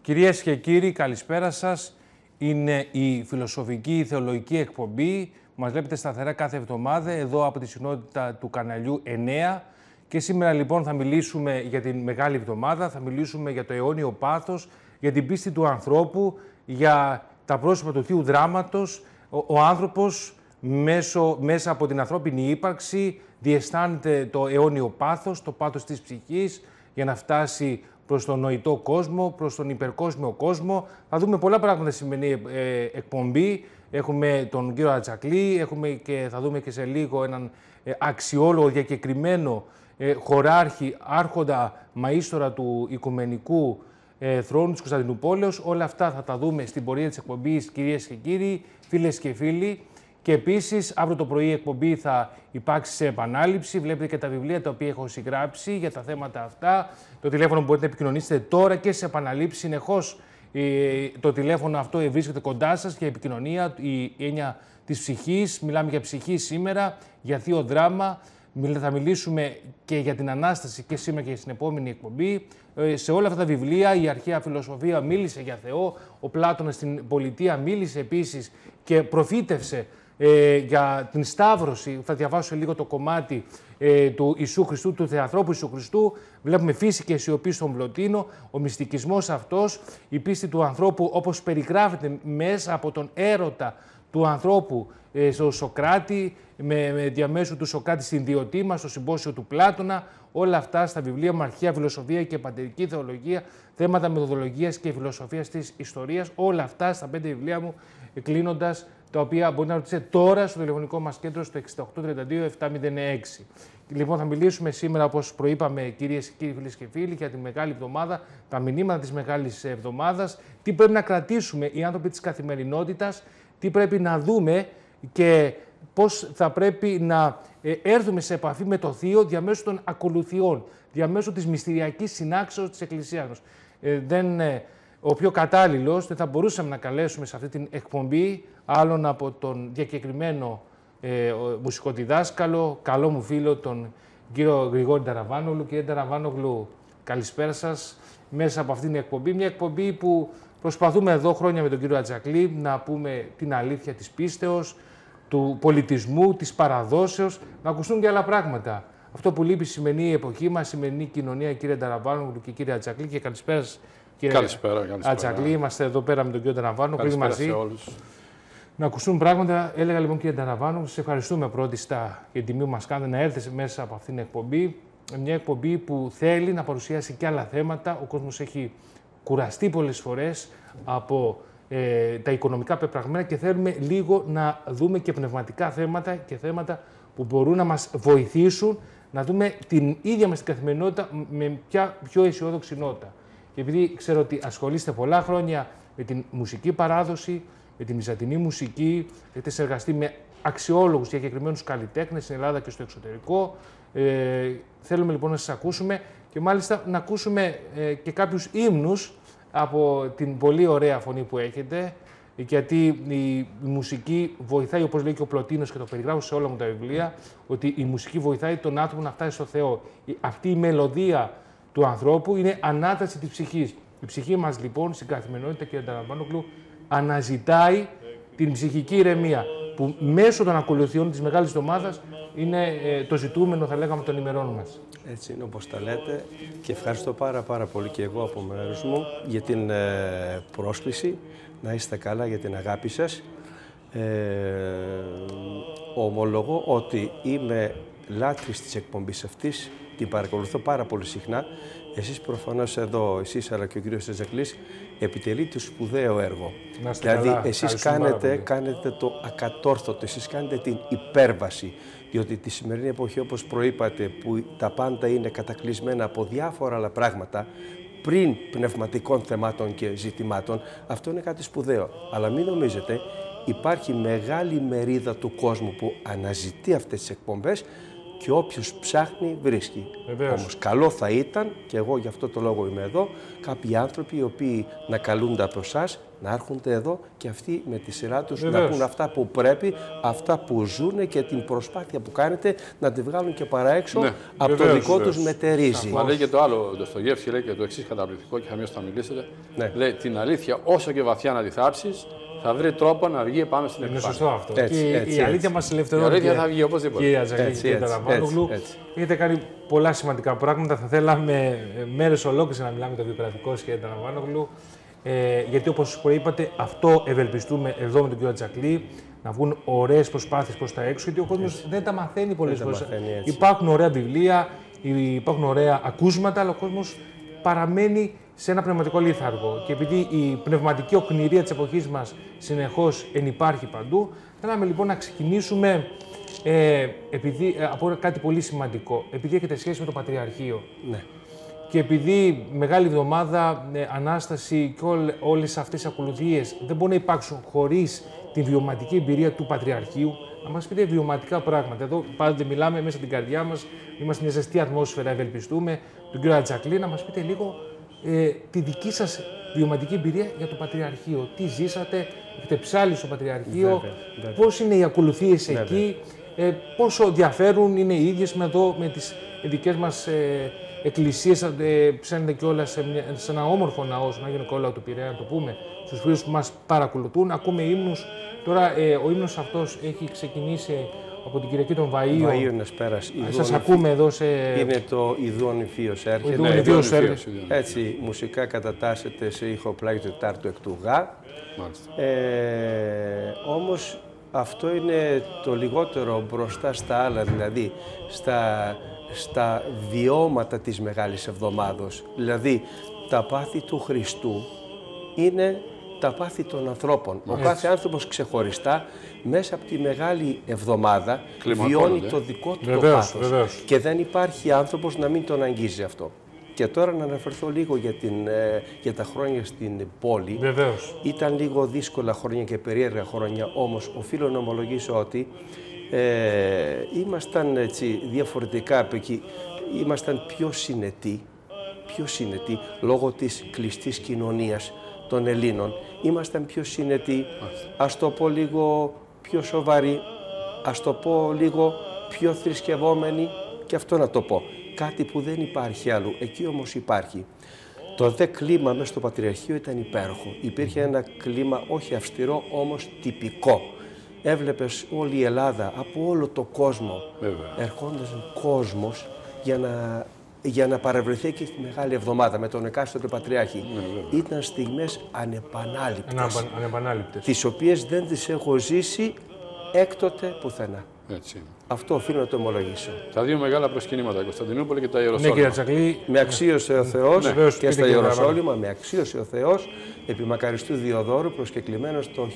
Κυρίες και κύριοι, καλησπέρα σας. Είναι η φιλοσοφική θεολογική εκπομπή. Μας βλέπετε σταθερά κάθε εβδομάδα εδώ από τη συχνότητα του καναλιού 9. Και σήμερα λοιπόν θα μιλήσουμε για την Μεγάλη Εβδομάδα, θα μιλήσουμε για το αιώνιο πάθος, για την πίστη του ανθρώπου, για τα πρόσωπα του Θείου Δράματος. Ο άνθρωπος μέσα από την ανθρώπινη ύπαρξη διαισθάνεται το αιώνιο πάθος, το πάθος της ψυχής, για να φτάσει προς τον νοητό κόσμο, προς τον υπερκόσμιο κόσμο. Θα δούμε πολλά πράγματα στη σημερινή εκπομπή. Έχουμε τον κύριο Ατζακλή, θα δούμε και σε λίγο έναν αξιόλογο, διακεκριμένο χωράρχη, άρχοντα μαΐστορα του Οικουμενικού Θρόνου της Κωνσταντινούπολεως. Όλα αυτά θα τα δούμε στην πορεία της εκπομπής, κυρίες και κύριοι, φίλες και φίλοι. Και επίσης, αύριο το πρωί η εκπομπή θα υπάρξει σε επανάληψη. Βλέπετε και τα βιβλία τα οποία έχω συγγράψει για τα θέματα αυτά. Το τηλέφωνο μπορείτε να επικοινωνήσετε τώρα και σε επαναλήψεις. Συνεχώς το τηλέφωνο αυτό βρίσκεται κοντά σας για επικοινωνία, η έννοια της ψυχής. Μιλάμε για ψυχή σήμερα, για θείο δράμα. Θα μιλήσουμε και για την Ανάσταση και σήμερα και στην επόμενη εκπομπή. Σε όλα αυτά τα βιβλία η αρχαία φιλοσοφία μίλησε για Θεό. Ο Πλάτωνας στην Πολιτεία μίλησε επίσης και προφήτευσε για την Σταύρωση. Θα διαβάσω λίγο το κομμάτι του Ιησού Χριστού, του Θεανθρώπου Ιησού Χριστού. Βλέπουμε φύση και σιωπή στον Πλωτίνο. Ο μυστικισμός αυτός, η πίστη του ανθρώπου όπως περιγράφεται μέσα από τον έρωτα του ανθρώπου στο Σοκράτη, με διαμέσου του Σοκράτη στην Διωτήμα, στο συμπόσιο του Πλάτωνα. Όλα αυτά στα βιβλία μου, αρχαία φιλοσοφία και πατερική θεολογία, θέματα μεθοδολογίας και φιλοσοφίας της ιστορίας. Όλα αυτά στα 5 βιβλία μου, κλείνοντας, τα οποία μπορεί να ρωτήσετε τώρα στο τηλεφωνικό μας κέντρο στο 6832-706. Λοιπόν, θα μιλήσουμε σήμερα, όπως προείπαμε, κυρίες και κύριοι, φίλες και φίλοι, για τη Μεγάλη Εβδομάδα, τα μηνύματα της Μεγάλης Εβδομάδας, τι πρέπει να κρατήσουμε οι άνθρωποι της καθημερινότητας, τι πρέπει να δούμε και πώς θα πρέπει να έρθουμε σε επαφή με το Θείο διαμέσου των ακολουθιών, διαμέσου της μυστηριακής συνάξεως της Εκκλησίας μας. Ο πιο κατάλληλος δεν θα μπορούσαμε να καλέσουμε σε αυτή την εκπομπή άλλον από τον διακεκριμένο μουσικοδιδάσκαλο, καλό μου φίλο, τον κύριο Γρηγόρη Ταραβάνογλου. Κύριε Ταραβάνογλου, καλησπέρα σας. Μέσα από αυτήν την εκπομπή, μια εκπομπή που προσπαθούμε εδώ χρόνια με τον κύριο Ατζακλή να πούμε την αλήθεια της πίστεως, του πολιτισμού, της παραδόσεως, να ακουστούν και άλλα πράγματα. Αυτό που λείπει στη σημερινή εποχή μας, στη σημερινή κοινωνία, κύριε Ταραβάνογλου και κύριε Ατζακλή. Και καλησπέρα σας, κύριε Ατζακλή. Είμαστε εδώ πέρα με τον κύριο Ταραβάνογλου μαζί. Σε όλους. Να ακουστούν πράγματα. Έλεγα λοιπόν, κύριε Ταραβάνογλου, σας ευχαριστούμε πρώτιστα για την τιμή που μας κάνετε να έρθετε μέσα από αυτήν την εκπομπή. Μια εκπομπή που θέλει να παρουσιάσει και άλλα θέματα. Ο κόσμος έχει κουραστεί πολλές φορές από τα οικονομικά πεπραγμένα και θέλουμε λίγο να δούμε και πνευματικά θέματα και θέματα που μπορούν να μας βοηθήσουν να δούμε την ίδια μας την καθημερινότητα με πιο αισιόδοξη νότα. Και επειδή ξέρω ότι ασχολείστε πολλά χρόνια με την μουσική παράδοση, με τη βυζαντινή μουσική, έχετε συνεργαστεί με αξιόλογους διακεκριμένους καλλιτέχνες στην Ελλάδα και στο εξωτερικό, θέλουμε λοιπόν να σας ακούσουμε και μάλιστα να ακούσουμε και κάποιους ύμνους από την πολύ ωραία φωνή που έχετε, γιατί η μουσική βοηθάει, όπως λέει και ο Πλωτίνος και το περιγράφω σε όλα μου τα βιβλία, ότι η μουσική βοηθάει τον άνθρωπο να φτάσει στο Θεό. Αυτή η μελωδία του ανθρώπου είναι ανάταση της ψυχής. Η ψυχή μας λοιπόν στην καθημερινότητα, κύριε Ταραβάνογλου, αναζητάει την ψυχική ηρεμία, που μέσω των ακολουθιών της Μεγάλης Εβδομάδας είναι το ζητούμενο, θα λέγαμε, των ημερών μας. Έτσι είναι όπως τα λέτε και ευχαριστώ πάρα πολύ και εγώ από μέρους μου για την πρόσκληση. Να είστε καλά, για την αγάπη σας. Ομολογώ ότι είμαι λάτρης της εκπομπής αυτής, την παρακολουθώ πάρα πολύ συχνά. Εσείς προφανώς εδώ, εσείς αλλά και ο κύριος Ατζακλής, επιτελείτε σπουδαίο έργο. Δηλαδή, καλά. Εσείς κάνετε το ακατόρθωτο, εσείς κάνετε την υπέρβαση. Διότι τη σημερινή εποχή, όπως προείπατε, που τα πάντα είναι κατακλεισμένα από διάφορα άλλα πράγματα, πριν πνευματικών θεμάτων και ζητημάτων, αυτό είναι κάτι σπουδαίο. Αλλά μην νομίζετε, υπάρχει μεγάλη μερίδα του κόσμου που αναζητεί αυτές τις εκπομπές και όποιος ψάχνει βρίσκει. Όμως καλό θα ήταν, και εγώ γι' αυτό το λόγο είμαι εδώ, κάποιοι άνθρωποι οι οποίοι να καλούνται από εσάς να έρχονται εδώ και αυτοί με τη σειρά τους να πούν αυτά που πρέπει, αυτά που ζουν και την προσπάθεια που κάνετε να τη βγάλουν και παρά έξω από το δικό τους μετερίζει. Μα λέει και το άλλο, το Στογεύσκη λέει και το εξής καταπληκτικό και χαμηλώς θα μιλήσετε. Λέει την αλήθεια, όσο και βαθιά να τη θάψεις, θα βρει τρόπο να βγει πάνω στην επιφάνεια. Είναι σωστό αυτό. Η αλήθεια μας ελευθερώνει. Η αλήθεια θα βγει οπωσδήποτε. Κύριε Ατζακλή, κύριε Ταραβάνογλου, έχετε κάνει πολλά σημαντικά πράγματα. Θα θέλαμε μέρες ολόκληρες να μιλάμε για το βιογραφικό σας, κύριε Ταραβάνογλου. Γιατί όπως προείπατε, αυτό ευελπιστούμε εδώ με τον κύριο Ατζακλή, να βγουν ωραίες προσπάθειες προς τα έξω, γιατί ο κόσμος δεν τα μαθαίνει πολλές φορές. Υπάρχουν ωραία βιβλία, υπάρχουν ωραία ακούσματα, αλλά ο κόσμος παραμένει σε ένα πνευματικό λίθαργο. Και επειδή η πνευματική οκνηρία της εποχής μας συνεχώς ενυπάρχει παντού, θέλαμε λοιπόν να ξεκινήσουμε από κάτι πολύ σημαντικό. Επειδή έχετε σχέση με το Πατριαρχείο. Ναι. Και επειδή Μεγάλη Εβδομάδα, Ανάσταση και όλες αυτές οι ακολουθίες δεν μπορούν να υπάρξουν χωρίς τη βιωματική εμπειρία του Πατριαρχείου, να μας πείτε βιωματικά πράγματα. Εδώ πάντοτε μιλάμε μέσα στην καρδιά μας, είμαστε μια ζεστή ατμόσφαιρα, ευελπιστούμε, τον κύριο Ατζακλή, να μας πείτε λίγο τη δική σας βιωματική εμπειρία για το Πατριαρχείο. Τι ζήσατε, έχετε ψάλει στο Πατριαρχείο, πώς είναι οι ακολουθίες εκεί, πόσο διαφέρουν είναι οι ίδιες με τις δικές μας εκκλησίες, ψάχνετε κιόλας σε ένα όμορφο ναό, στον Άγιο Νικόλαο του Πειραιά, να το πούμε, στους φίλους που μας παρακολουθούν. Ακούμε ύμνους. Τώρα ο ύμνος αυτός έχει ξεκινήσει από την Κυριακή των Βαΐων. Σας ακούμε εδώ σε... Είναι το Ιδούον Υφίος έρχεται. Ιδούον Υφίος έρχεται. Έτσι, μουσικά κατατάσσεται σε ήχο πλάγιο τετάρτου εκ του Γα. Όμως αυτό είναι το λιγότερο μπροστά στα άλλα, δηλαδή στα βιώματα της Μεγάλης Εβδομάδος. Δηλαδή, τα πάθη του Χριστού είναι τα πάθη των ανθρώπων. Ο κάθε άνθρωπος ξεχωριστά μέσα από τη Μεγάλη Εβδομάδα βιώνει το δικό του το πάθος. Και δεν υπάρχει άνθρωπος να μην τον αγγίζει αυτό. Και τώρα να αναφερθώ λίγο για τα χρόνια στην πόλη. Βεβαίως. Ήταν λίγο δύσκολα χρόνια και περίεργα χρόνια, όμως οφείλω να ομολογήσω ότι ήμασταν έτσι διαφορετικά από εκεί. Ήμασταν πιο συνετοί λόγω της κλειστής κοινωνίας των Ελλήνων. Ήμασταν πιο συνετοί, ας το πω λίγο πιο σοβαροί, ας το πω λίγο πιο θρησκευόμενοι, και αυτό να το πω. Κάτι που δεν υπάρχει αλλού, εκεί όμως υπάρχει. Το δε κλίμα μέσα στο Πατριαρχείο ήταν υπέροχο. Υπήρχε ένα κλίμα όχι αυστηρό, όμως τυπικό. Έβλεπες όλη η Ελλάδα, από όλο το κόσμο, ερχόντας κόσμος για να παρευρεθεί και στη Μεγάλη Εβδομάδα με τον εκάστοτε Πατριάρχη. Ήταν στιγμές ανεπανάληπτες, τις οποίες δεν τις έχω ζήσει έκτοτε πουθενά. Έτσι. Αυτό οφείλω να το ομολογήσω. Τα δύο μεγάλα προσκυνήματα, Κωνσταντινούπολη και τα Ιεροσόλυμα. Ναι, κύριε Ατζακλή. Με αξίωσε ο Θεός και στα Ιεροσόλυμα, με αξίωσε ο Θεός επί Μακαριστού Διοδόρου, προσκεκλημένος το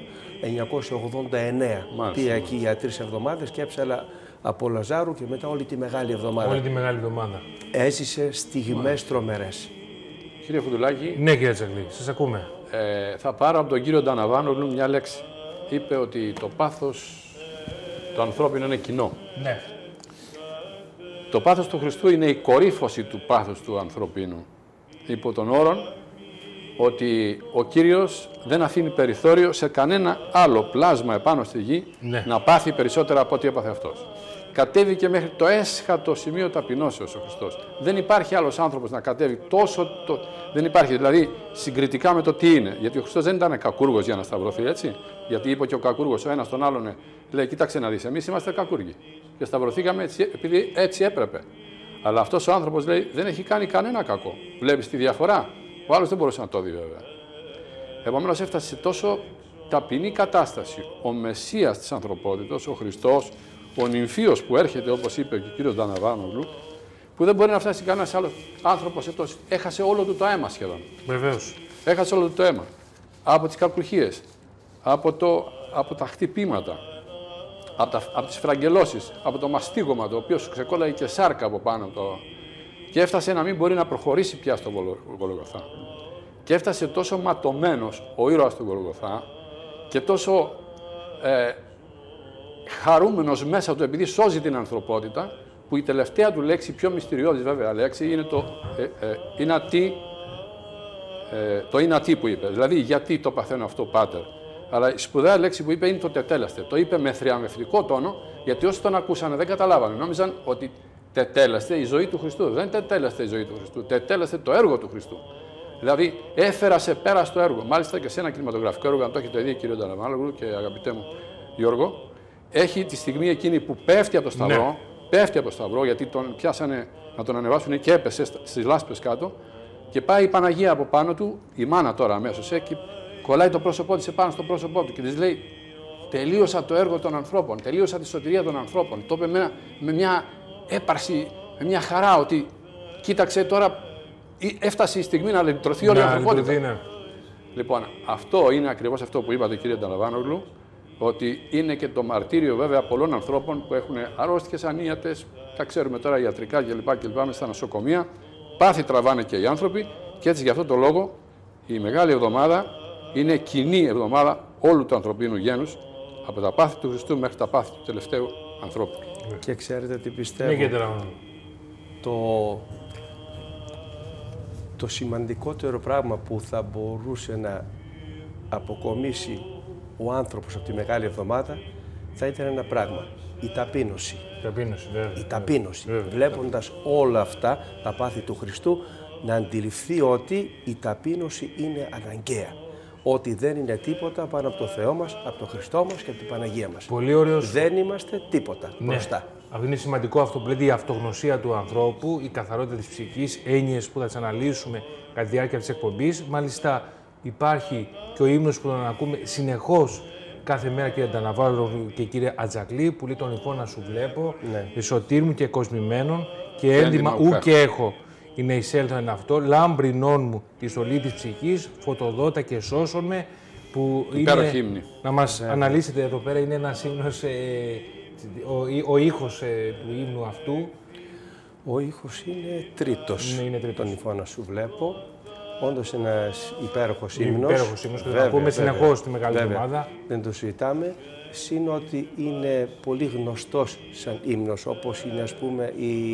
1989. Πήγα εκεί για 3 εβδομάδες και έψαλα από Λαζάρου και μετά όλη τη Μεγάλη Εβδομάδα. Όλη τη Μεγάλη Εβδομάδα. Έζησε στιγμές τρομερές. Κύριε Φουντουλάκη. Ναι, κύριε Ατζακλή, σας ακούμε. Θα πάρω από τον κύριο Ταναβάνογλου μια λέξη. Είπε ότι το πάθος το ανθρώπινο είναι κοινό. Ναι. Το πάθος του Χριστού είναι η κορύφωση του πάθους του ανθρωπίνου. Υπό τον όρον ότι ο Κύριος δεν αφήνει περιθώριο σε κανένα άλλο πλάσμα επάνω στη γη να πάθει περισσότερα από ό,τι έπαθε αυτός. Κατέβηκε μέχρι το έσχατο σημείο ταπεινώσεως ο Χριστός. Δεν υπάρχει άλλος άνθρωπος να κατέβει τόσο... Δεν υπάρχει, δηλαδή, συγκριτικά με το τι είναι. Γιατί ο Χριστός δεν ήταν κακούργος για να σταυρωθεί, έτσι. Γιατί είπε και ο κακούργος ο ένας τον άλλον, λέει, κοίταξε να δεις, εμείς είμαστε κακούργοι. Και σταυρωθήκαμε έτσι, επειδή έτσι έπρεπε. Αλλά αυτός ο άνθρωπος, λέει, δεν έχει κάνει κανένα κακό. Βλέπεις τη διαφορά. Ο άλλος δεν μπορούσε να το δει, βέβαια. Επομένως, έφτασε σε τόσο ταπεινή κατάσταση ο Μεσσίας της ανθρωπότητας, ο Χριστός, ο νυμφίος που έρχεται, όπως είπε και ο κύριος Ταναβάνογλου, που δεν μπορεί να φτάσει κανένας άλλος άνθρωπος εκτός. Έχασε όλο του το αίμα σχεδόν. Βεβαίως. Έχασε όλο του το αίμα. Από τις κακουχίες, από τα χτυπήματα, από τις φραγγελώσεις, από το μαστίγωμα, το οποίο σου ξεκόλλαγε και σάρκα από πάνω το... Και έφτασε να μην μπορεί να προχωρήσει πια στο Γολγοθά. Και έφτασε τόσο ματωμένος ο ήρωας του Γολγοθά και τόσο χαρούμενος μέσα του επειδή σώζει την ανθρωπότητα, που η τελευταία του λέξη, πιο μυστηριώδης βέβαια λέξη, είναι το «εινατί το είναι ατί που είπε. Δηλαδή, γιατί το παθαίνω αυτό, πάτερ. Αλλά η σπουδαία λέξη που είπε είναι το τετέλεστε. Το είπε με θριαμβευτικό τόνο, γιατί όσοι τον ακούσανε δεν καταλάβανε. Νόμιζαν ότι τετέλεστε η ζωή του Χριστού. Δεν τετέλεστε η ζωή του Χριστού. Τετέλεστε το έργο του Χριστού. Δηλαδή, έφερα σε πέρα στο έργο. Μάλιστα και σε ένα κινηματογραφικό έργο, αν το έχετε δει, κύριε Νταλαβάνογλου και αγαπητέ μου Γιώργο, έχει τη στιγμή εκείνη που πέφτει από το σταυρό. Ναι. Πέφτει από το σταυρό, γιατί τον πιάσανε να τον ανεβάσουν και έπεσε στις λάσπες κάτω. Και πάει η Παναγία από πάνω του, η μάνα τώρα αμέσως, και κολλάει το πρόσωπό της επάνω στο πρόσωπό του και της λέει: τελείωσα το έργο των ανθρώπων, τελείωσα τη σωτηρία των ανθρώπων. Το είπε με μια έπαρση, με μια χαρά, ότι κοίταξε τώρα, έφτασε η στιγμή να λυτρωθεί όλη η ανθρωπότητα. Ναι. Λοιπόν, αυτό είναι ακριβώς αυτό που είπατε, κύριε Νταλαβάνογλου, ότι είναι και το μαρτύριο βέβαια πολλών ανθρώπων που έχουν αρρώστιες ανίατες, τα ξέρουμε τώρα ιατρικά κλπ. Μέσα στα νοσοκομεία. Πάθη τραβάνε και οι άνθρωποι, και έτσι γι' αυτό το λόγο η Μεγάλη Εβδομάδα είναι κοινή εβδομάδα όλου του ανθρωπίνου γένους, από τα πάθη του Χριστού μέχρι τα πάθη του τελευταίου ανθρώπου. Και ξέρετε τι πιστεύω. Το σημαντικότερο πράγμα που θα μπορούσε να αποκομίσει ο άνθρωπος από τη Μεγάλη Εβδομάδα θα ήταν ένα πράγμα. Η ταπείνωση. Η ταπείνωση. Βλέποντας όλα αυτά τα πάθη του Χριστού, να αντιληφθεί ότι η ταπείνωση είναι αναγκαία. Ότι δεν είναι τίποτα πάνω από το Θεό μας, από τον Χριστό μας και από την Παναγία μας. Πολύ ωραίος. Δεν είμαστε τίποτα μπροστά. Αυτό είναι σημαντικό, αυτό που λέτε, η αυτογνωσία του ανθρώπου, η καθαρότητα της ψυχής, έννοιες που θα τις αναλύσουμε κατά τη διάρκεια της εκπομπής. Μάλιστα υπάρχει και ο ύμνος που τον ακούμε συνεχώς κάθε μέρα, κύριε Νταλαβάνογλου και κύριε Ατζακλή, που λέει: τον εικόνα σου βλέπω, σωτήρ μου και κοσμημένον και έντιμα ου και έχω. Είναι εισέλθον εν αυτό, λάμπρινόν μου τη στολή της ψυχής, φωτοδότα και σώσον με, που είναι, να μας αναλύσετε εδώ πέρα, είναι ένας ύμνος, ο ήχος του ύμνου αυτού. Ο ήχος είναι τρίτος, τον εικόνα σου βλέπω. Όντως ένας υπέροχος ύμνος. Υπέροχος ύμνος και θα πούμε συνεχώς τη Μεγάλη Εβδομάδα. Δεν το συζητάμε. Συν ότι είναι πολύ γνωστός σαν ύμνος, όπως είναι, ας πούμε,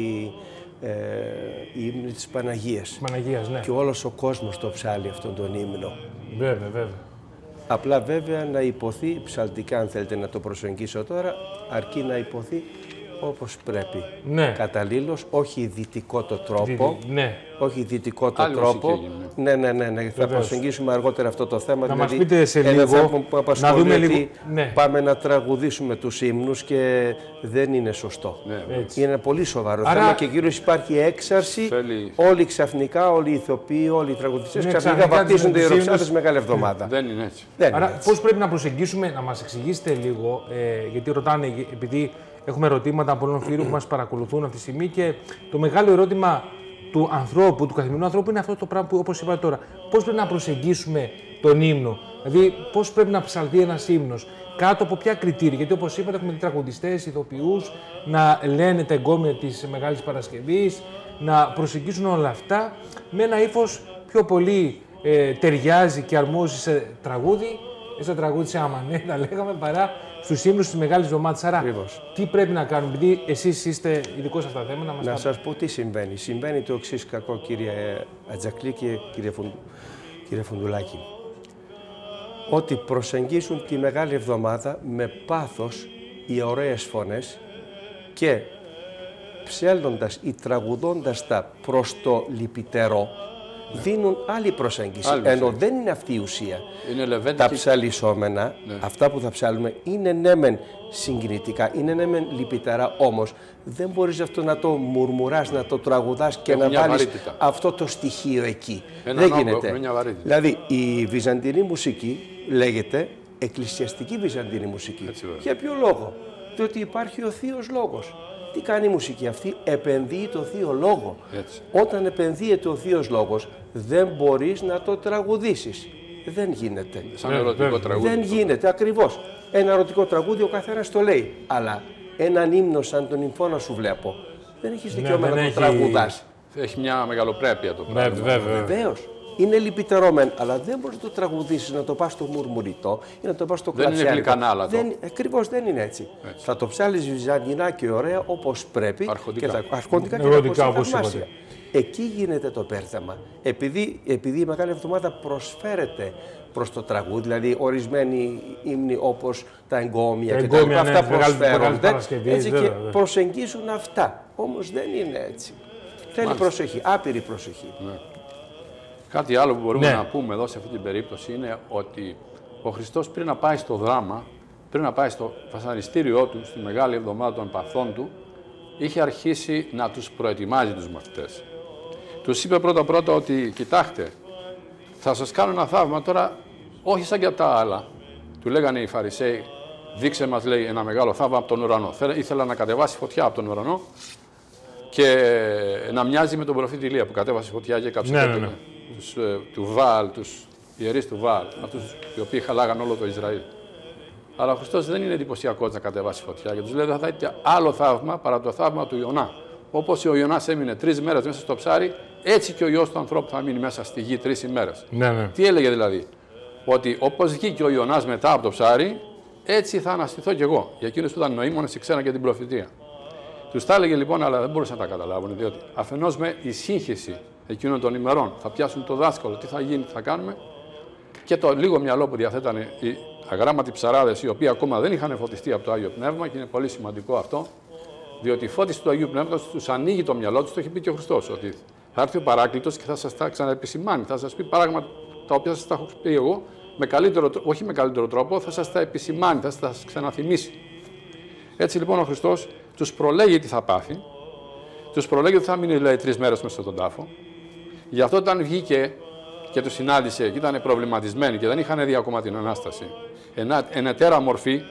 η ύμνη της Παναγίας. Ναι. Και όλος ο κόσμος το ψάλει αυτόν τον ύμνο. Βέβαια. Απλά βέβαια να υποθεί ψαλτικά, αν θέλετε να το προσεγγίσω τώρα, αρκεί να υποθεί όπως πρέπει. Ναι. Καταλήλως, όχι δυτικό το τρόπο. Όχι δυτικό το τρόπο. Ναι. Θα προσεγγίσουμε αργότερα αυτό το θέμα. Να μας πείτε σε λίγο, να δούμε λίγο. Πάμε να τραγουδήσουμε τους ύμνους και δεν είναι σωστό. Είναι ένα πολύ σοβαρό θέμα και γύρω υπάρχει έξαρση. Όλοι ξαφνικά, όλοι οι ηθοποιοί, όλοι οι τραγουδιστές ξαφνικά βαπτίζονται οι Ιεροψάτες Μεγάλη Εβδομάδα. Δεν είναι έτσι. Άρα πώς πρέπει να προσεγγίσουμε, να μας εξηγήσετε λίγο, γιατί ρωτάνε, επειδή έχουμε ερωτήματα από πολλών φίλων που μας παρακολουθούν αυτή τη στιγμή, και το μεγάλο ερώτημα του ανθρώπου, του καθημερινού ανθρώπου, είναι αυτό το πράγμα που, όπως είπατε τώρα, πώς πρέπει να προσεγγίσουμε τον ύμνο. Δηλαδή, πώς πρέπει να ψαλθεί ένας ύμνος, κάτω από ποια κριτήρια. Γιατί, όπως είπατε, έχουμε τραγουδιστές, ηθοποιούς, να λένε τα εγκόμια της Μεγάλης Παρασκευής, να προσεγγίσουν όλα αυτά με ένα ύφος πιο πολύ ταιριάζει και αρμόζει σε τραγούδι, σε τραγούδι σε αμανέτα, λέγαμε, παρά στους ύμνους της Μεγάλης Εβδομάδας. Άρα, τι πρέπει να κάνουμε, επειδή εσείς είστε ειδικός σε αυτά τα θέματα. Να σας πω τι συμβαίνει. Συμβαίνει το εξής κακό, κύριε Ατζακλή και κύριε Φουντουλάκη. Ότι προσεγγίζουν τη Μεγάλη Εβδομάδα με πάθος οι ωραίες φωνές και ψέλνοντας ή τραγουδώντας τα προς το λυπητερό, δίνουν άλλη προσέγγιση, ενώ δεν είναι αυτή η ουσία. Τα ψαλισσόμενα, αυτά που θα ψάλουμε, είναι ναι μεν συγκινητικά, είναι ναι μεν λυπητερά, όμως δεν μπορείς αυτό να το μουρμουράς, να το τραγουδάς και να βάλεις αυτό το στοιχείο εκεί. Δεν γίνεται. Δηλαδή η βυζαντινή μουσική λέγεται εκκλησιαστική βυζαντινή μουσική. Για ποιο λόγο? Διότι υπάρχει ο Θείος Λόγος. Τι κάνει η μουσική αυτή? Επενδύει το Θείο Λόγο. Όταν επενδύεται ο Θείος Λόγος, δεν μπορείς να το τραγουδήσεις. Δεν γίνεται. Σαν ερωτικό τραγούδι. Δεν γίνεται, ακριβώς. Ένα ερωτικό τραγούδι ο καθένας το λέει. Αλλά έναν ύμνο σαν τον Υμφώνα σου βλέπω, δεν έχεις δικαίωμα να το τραγουδάς. Έχει μια μεγαλοπρέπεια το πράγμα. Βεβαίως. Είναι λυπητερόμεν, αλλά δεν μπορείς να το τραγουδήσεις, να το πας στο μουρμουριτό ή να το πας στο κλαψιάρικο. Δεν είναι γλυκανάλατο. Ακριβώς δεν είναι έτσι. Θα το ψάλεις βυζαντινά και ωραία όπως πρέπει. Αρχοντικά. Αρχοντικά και τα θαυμάσια. Εκεί γίνεται το πέρθαμα. Επειδή η Μεγάλη Εβδομάδα προσφέρεται προς το τραγούδι, δηλαδή ορισμένοι ύμνοι όπως τα εγκόμια και τα λοιπά, αυτά προσφέρονται, έτσι και προσεγγίζουν αυτά. Όμως δεν είναι έτσι. Θέλει προσοχή, άπειρη προσοχή. Ναι. Κάτι άλλο που μπορούμε να πούμε εδώ σε αυτή την περίπτωση είναι ότι ο Χριστός πριν να πάει στο δράμα, πριν να πάει στο βασανιστήριό του, στη Μεγάλη Εβδομάδα των Παθών του, είχε αρχίσει να τους προετοιμάζει τους μαθητές. Τους είπε πρώτα-πρώτα ότι κοιτάξτε, θα σας κάνω ένα θαύμα τώρα, όχι σαν και τα άλλα. Του λέγανε οι Φαρισαίοι, δείξε μας, λέει, ένα μεγάλο θαύμα από τον ουρανό. Ήθελα να κατεβάσει φωτιά από τον ουρανό και να μοιάζει με τον προφήτη Ηλία που κατέβασε φωτιά και κάψε του Βαάλ, τους ιερείς του Βαάλ, αυτούς οι οποίοι χαλάγαν όλο το Ισραήλ. Αλλά ο Χριστός δεν είναι εντυπωσιακός να κατεβάσει φωτιά και τους λέει δεν θα δείτε άλλο θαύμα παρά το θαύμα του Ιωνά. Όπως ο Ιωνάς έμεινε 3 μέρες μέσα στο ψάρι, έτσι και ο Υιός του ανθρώπου θα μείνει μέσα στη γη 3 ημέρες. Τι έλεγε δηλαδή? Ότι όπως βγήκε ο Ιωνάς μετά από το ψάρι, έτσι θα αναστηθώ κι εγώ. Για εκείνους που ήταν νοήμονες ήξεραν και την προφητεία. Τους τα έλεγε λοιπόν, αλλά δεν μπορούσαν να τα καταλάβουν, διότι αφενός με η σύγχυση εκείνων των ημερών θα πιάσουν το δάσκαλο, τι θα γίνει, τι θα κάνουμε, και το λίγο μυαλό που διαθέτανε οι αγράμματοι ψαράδες, οι οποίοι ακόμα δεν είχαν φωτιστεί από το Άγιο Πνεύμα, και είναι πολύ σημαντικό αυτό, διότι η φώτιση του Αγίου Πνεύματος τους ανοίγει το μυαλό τους, το έχει πει και ο Χριστός, ότι θα έρθει ο Παράκλητος και θα σας τα ξαναεπισημάνει, θα σας πει πράγματα τα οποία σας τα έχω πει εγώ, με καλύτερο, όχι με καλύτερο τρόπο, θα σας τα επισημάνει, θα σας ξαναθυμίσει. Έτσι λοιπόν ο Χριστός τους προλέγει τι θα πάθει, τους προλέγει ότι θα μείνει δηλαδή 3 μέρες μέσα στον τάφο. Γι' αυτό όταν βγήκε και τους συνάντησε και ήταν προβληματισμένοι και δεν είχαν δει ακόμα την Ανάσταση, ενετέρα μορφή,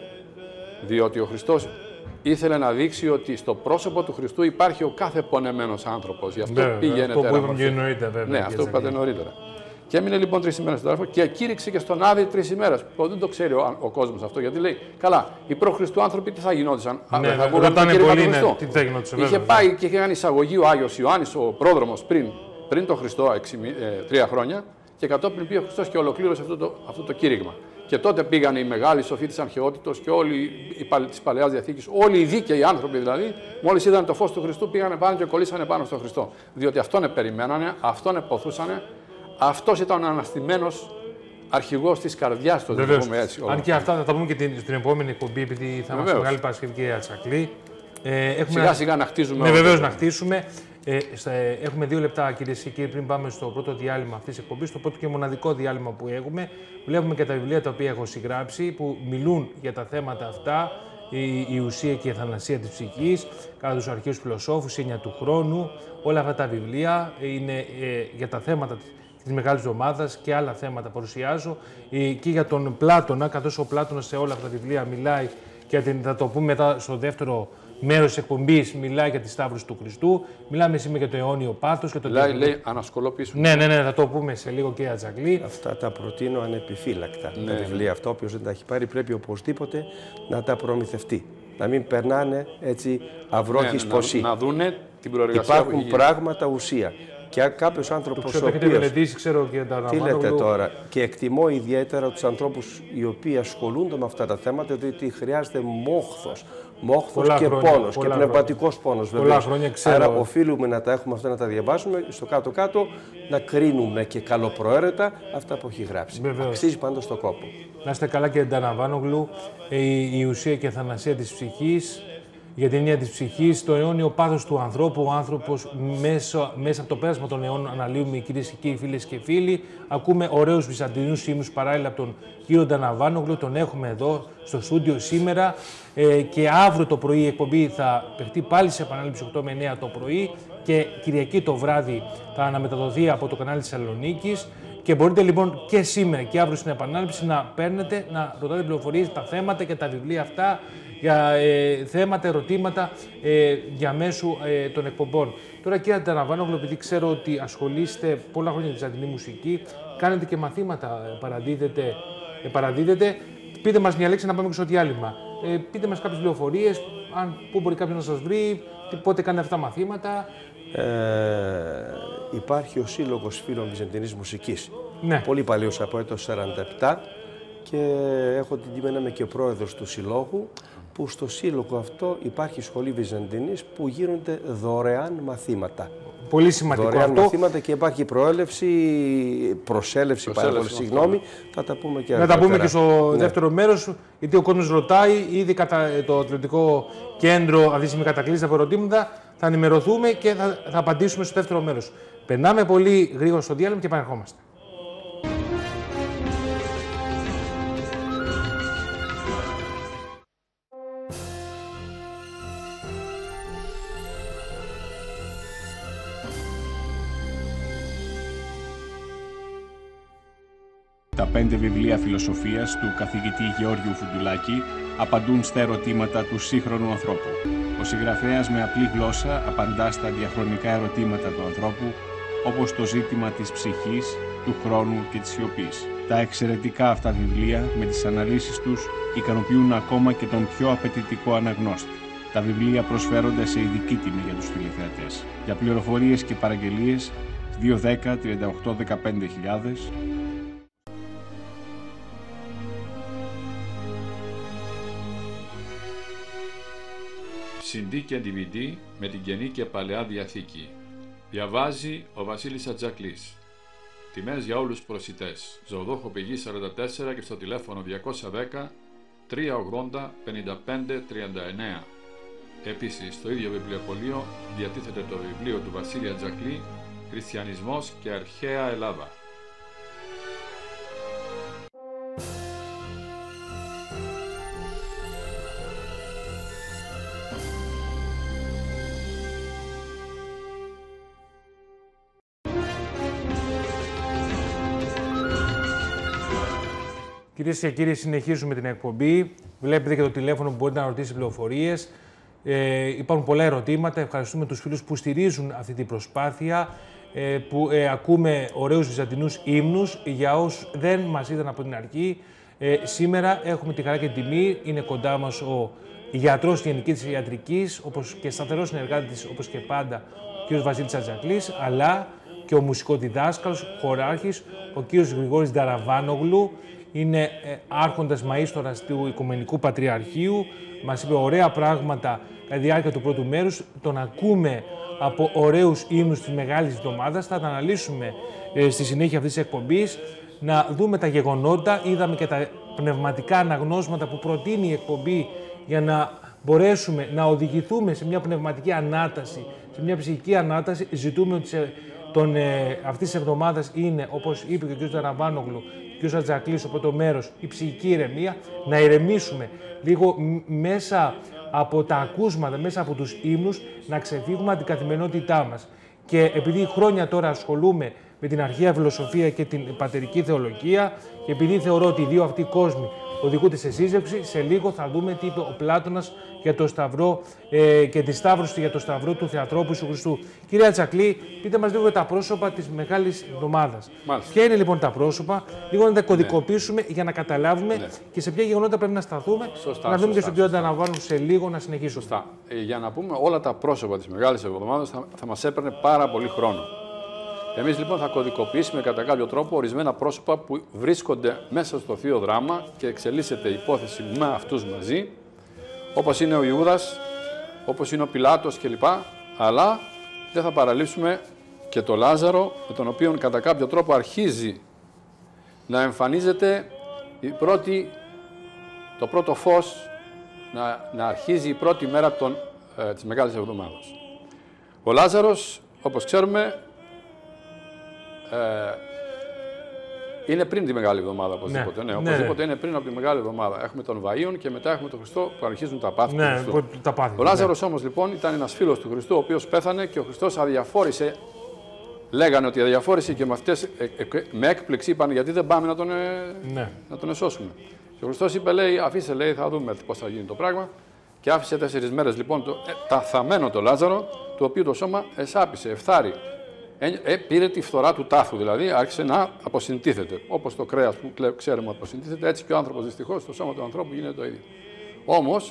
διότι ο Χριστός ήθελε να δείξει ότι στο πρόσωπο του Χριστού υπάρχει ο κάθε πονεμένος άνθρωπος. Γι' αυτό πήγε ενετέρα μορφή. Ναι, αυτό που είπατε νωρίτερα. Και έμεινε λοιπόν 3 ημέρες στον τάφο και κήρυξε και στον Άδη 3 ημέρες. Δεν το ξέρει ο κόσμος αυτό, γιατί λέει, καλά, οι προ-Χριστού άνθρωποι τι θα γινόντουσαν? Θα ρωτάνε πολύ, τι θα γινόντουσαν. Είχε πάει και είχε κάνει εισαγωγή ο Άγιος Ιωάννης, ο πρόδρομος, πριν τον Χριστό, 3 χρόνια, και κατόπιν πήγε ο Χριστός και ολοκλήρωσε αυτό το κήρυγμα. Και τότε πήγαν οι μεγάλοι σοφοί της Αρχαιότητος και όλοι της Παλαιάς Διαθήκης, όλοι οι δίκαιοι άνθρωποι δηλαδή, μόλις είδαν το φως του Χριστού, πήγανε πάνω και κολλήσανε πάνω στον Χριστό. Διότι αυτόν περιμένανε, αυτόν εποθούσανε. Αυτός ήταν ο αναστημένος αρχηγός της καρδιάς του. Αν και αυτά θα τα πούμε και στην επόμενη εκπομπή, επειδή θα είμαστε Μεγάλη Παρασκευή και Ατσακλή. Σιγά-σιγά να χτίζουμε. Ναι, βεβαίως να χτίσουμε. Έχουμε 2 λεπτά, κυρίες και κύριοι, πριν πάμε στο πρώτο διάλειμμα αυτής της εκπομπής, το πρώτο και μοναδικό διάλειμμα που έχουμε. Βλέπουμε και τα βιβλία τα οποία έχω συγγράψει, που μιλούν για τα θέματα αυτά. Η ουσία και η αθανασία της ψυχής, κατά τους αρχαίους φιλοσόφους, η έννοια του χρόνου. Όλα αυτά τα βιβλία είναι για τα θέματα της Μεγάλης Εβδομάδας και άλλα θέματα παρουσιάζω. Και για τον Πλάτωνα, καθώς ο Πλάτωνας σε όλα αυτά τα βιβλία μιλάει, και θα το πούμε μετά στο δεύτερο μέρος της εκπομπής, μιλάει για τη Σταύρωση του Χριστού. Μιλάμε σήμερα για το αιώνιο πάθος. Λέει ανασκολοπήσουν. Ναι, θα το πούμε σε λίγο, κύριε Ατζακλή. Αυτά τα προτείνω ανεπιφύλακτα. Τα βιβλία αυτά, όποιος δεν τα έχει πάρει, πρέπει οπωσδήποτε να τα προμηθευτεί. Να μην περνάνε έτσι αυρόχης ποσή. Να δούνε την προεργασία. Υπάρχουν πράγματα ουσία. Και κάποιος άνθρωπος ο οποίος... μελετήσει, ξέρω και τα τι λέτε τώρα? Και εκτιμώ ιδιαίτερα τους ανθρώπους οι οποίοι ασχολούνται με αυτά τα θέματα, διότι χρειάζεται μόχθος και πόνος και πνευματικός πόνος βεβαίως. Άρα οφείλουμε να τα έχουμε αυτά, να τα διαβάσουμε, στο κάτω-κάτω να κρίνουμε και καλοπροαίρετα αυτά που έχει γράψει. Βεβαίως. Αξίζει πάντως το κόπο. Να είστε καλά, κύριε Νταναβάνογλου. Η ουσία και η αθανασία της ψυχής. Για την έννοια της ψυχής, το αιώνιο πάθος του ανθρώπου, ο άνθρωπος μέσα από το πέρασμα των αιώνων αναλύουμε, κυρίες και κύριοι, φίλες και φίλοι. Ακούμε ωραίους βυζαντινούς ύμνους παράλληλα από τον κύριο Νταναβάνογλου, τον έχουμε εδώ στο στούντιο σήμερα. Και αύριο το πρωί η εκπομπή θα παιχτεί πάλι σε επανάληψη 8 με 9 το πρωί και Κυριακή το βράδυ θα αναμεταδοθεί από το κανάλι της Θεσσαλονίκης. Και μπορείτε λοιπόν και σήμερα και αύριο στην επανάληψη να παίρνετε, να ρωτάτε πληροφορίες, τα θέματα και τα βιβλία αυτά, για θέματα, ερωτήματα για μέσου των εκπομπών. Τώρα, κύριε Νταναβάνογλου, επειδή ξέρω ότι ασχολείστε πολλά χρόνια με τη βυζαντινή μουσική, κάνετε και μαθήματα, παραδίδετε. Πείτε μας μια λέξη να πάμε και στο διάλειμμα. Πείτε μας κάποιες πληροφορίες, πού μπορεί κάποιος να σας βρει, πότε κάνετε αυτά τα μαθήματα. Υπάρχει ο Σύλλογος Φίλων Βυζαντινής Μουσικής. Ναι. Πολύ παλιός, από έτος 47, και έχω την τιμή να είμαι και πρόεδρος του Συλλόγου. που στο σύλλογο αυτό υπάρχει σχολή Βυζαντινής που γίνονται δωρεάν μαθήματα. Πολύ σημαντικό δωρεάν αυτό. μαθήματα και υπάρχει προσέλευση, συγγνώμη. Θα τα πούμε και αργότερα. Να τα πούμε και στο δεύτερο μέρος, γιατί ο κόσμος ρωτάει, ήδη το Αθλητικό Κέντρο αυτή τη στιγμή κατακλείζεται από ερωτήματα. Θα ενημερωθούμε και θα απαντήσουμε στο δεύτερο μέρος. Περνάμε πολύ γρήγορα στο διάλειμμα και επανερχόμαστε. Τα 5 βιβλία φιλοσοφίας του καθηγητή Γεώργιου Φουντουλάκη απαντούν στα ερωτήματα του σύγχρονου ανθρώπου. Ο συγγραφέας με απλή γλώσσα απαντά στα διαχρονικά ερωτήματα του ανθρώπου, όπως το ζήτημα της ψυχής, του χρόνου και της σιωπής. Τα εξαιρετικά αυτά βιβλία, με τις αναλύσεις τους, ικανοποιούν ακόμα και τον πιο απαιτητικό αναγνώστη. Τα βιβλία προσφέρονται σε ειδική τιμή για τους τηλεθεατές. Για πληροφορίες και παραγγελίες, 210 38 15.000. CD και DVD με την Καινή και Παλαιά Διαθήκη. Διαβάζει ο Βασίλης Ατζακλής. Τιμές για όλους προσιτές. Ζωοδόχο Πηγή 44 και στο τηλέφωνο 210 380 55 39. Επίσης, στο ίδιο βιβλιοπωλείο διατίθεται το βιβλίο του Βασίλη Ατζακλή «Χριστιανισμός και αρχαία Ελλάδα». Κυρίες και κύριοι, συνεχίζουμε την εκπομπή. Βλέπετε και το τηλέφωνο που μπορείτε να ρωτήσετε πληροφορίες. Υπάρχουν πολλά ερωτήματα. Ευχαριστούμε τους φίλους που στηρίζουν αυτή την προσπάθεια, που ακούμε ωραίους βυζαντινούς ύμνους. Για όσους δεν μας είδαν από την αρχή, σήμερα έχουμε τη χαρά και την τιμή. Είναι κοντά μας ο γιατρός της Γενικής Ιατρικής, όπως και σταθερός συνεργάτης, όπως και πάντα, ο κ. Βασίλης Ατζακλής, αλλά και ο μουσικοδιδάσκαλος, χοράρχης, ο κ. Γρηγόρης Νταραβάνογλου. Είναι άρχοντας μαΐστορας του Οικουμενικού Πατριαρχείου. Μας είπε ωραία πράγματα κατά τη διάρκεια του πρώτου μέρους. Τον ακούμε από ωραίους ύμνους της Μεγάλης Εβδομάδας. Θα τα αναλύσουμε στη συνέχεια αυτής της εκπομπής. Να δούμε τα γεγονότα. Είδαμε και τα πνευματικά αναγνώσματα που προτείνει η εκπομπή για να μπορέσουμε να οδηγηθούμε σε μια πνευματική ανάταση, σε μια ψυχική ανάταση. Ζητούμε ότι αυτής της εβδομάδας είναι, όπως είπε και ο κ. Νταραβάνογλου, ο κ. Ατζακλής, από το μέρος, η ψυχική ηρεμία, να ηρεμήσουμε λίγο μέσα από τα ακούσματα, μέσα από τους ύμνους, να ξεφύγουμε από την καθημερινότητά μας. Και επειδή χρόνια τώρα ασχολούμαι με την αρχαία φιλοσοφία και την πατερική θεολογία, και επειδή θεωρώ ότι οι δύο αυτοί κόσμοι οδηγούνται σε σύζευξη, σε λίγο θα δούμε τι είπε ο Πλάτωνας για το Σταυρό και τη Σταύρωση για το Σταυρό του Θεατρόπου Ιησού Χριστού. Κύριε Ατζακλή, πείτε μας λίγο τα πρόσωπα της Μεγάλης Εβδομάδας. Ποια είναι λοιπόν τα πρόσωπα, λίγο να τα κωδικοποιήσουμε για να καταλάβουμε και σε ποια γεγονότα πρέπει να σταθούμε. Να δούμε και στον κύριο Νταραβάνογλου σε λίγο να συνεχίσουμε. Σωστά. Για να πούμε όλα τα πρόσωπα της Μεγάλης Εβδομάδας θα μας έπαιρνε πάρα πολύ χρόνο. Εμείς λοιπόν θα κωδικοποιήσουμε κατά κάποιο τρόπο ορισμένα πρόσωπα που βρίσκονται μέσα στο Θείο Δράμα και εξελίσσεται η υπόθεση με αυτούς μαζί, όπως είναι ο Ιούδας, όπως είναι ο Πιλάτος κλπ. Αλλά δεν θα παραλείψουμε και τον Λάζαρο, με τον οποίο κατά κάποιο τρόπο αρχίζει να εμφανίζεται το πρώτο φως, να αρχίζει η πρώτη μέρα της Μεγάλης Εβδομάδας. Ο Λάζαρος, όπως ξέρουμε, είναι πριν τη Μεγάλη Εβδομάδα, οπωσδήποτε. Ναι, οπωσδήποτε είναι πριν από τη Μεγάλη Εβδομάδα. Έχουμε τον Βαΐον και μετά έχουμε τον Χριστό που αρχίζουν τα πάθη του Χριστού. Ο Λάζαρος όμως λοιπόν ήταν ένας φίλος του Χριστού, ο οποίος πέθανε και ο Χριστός αδιαφόρησε. Λέγανε ότι αδιαφόρησε και με αυτές με έκπληξη είπαν γιατί δεν πάμε να τον εσώσουμε. Και ο Χριστός είπε, λέει, αφήστε, λέει, θα δούμε πώς θα γίνει το πράγμα. Και άφησε 4 μέρες λοιπόν θαμμένο το Λάζαρο, το οποίο το σώμα εσάπησε, εφθάρει. Πήρε τη φθορά του τάφου, δηλαδή άρχισε να αποσυντίθεται. Όπως το κρέας που ξέρουμε αποσυντίθεται, έτσι και ο άνθρωπος δυστυχώς, το σώμα του ανθρώπου γίνεται το ίδιο. Όμως,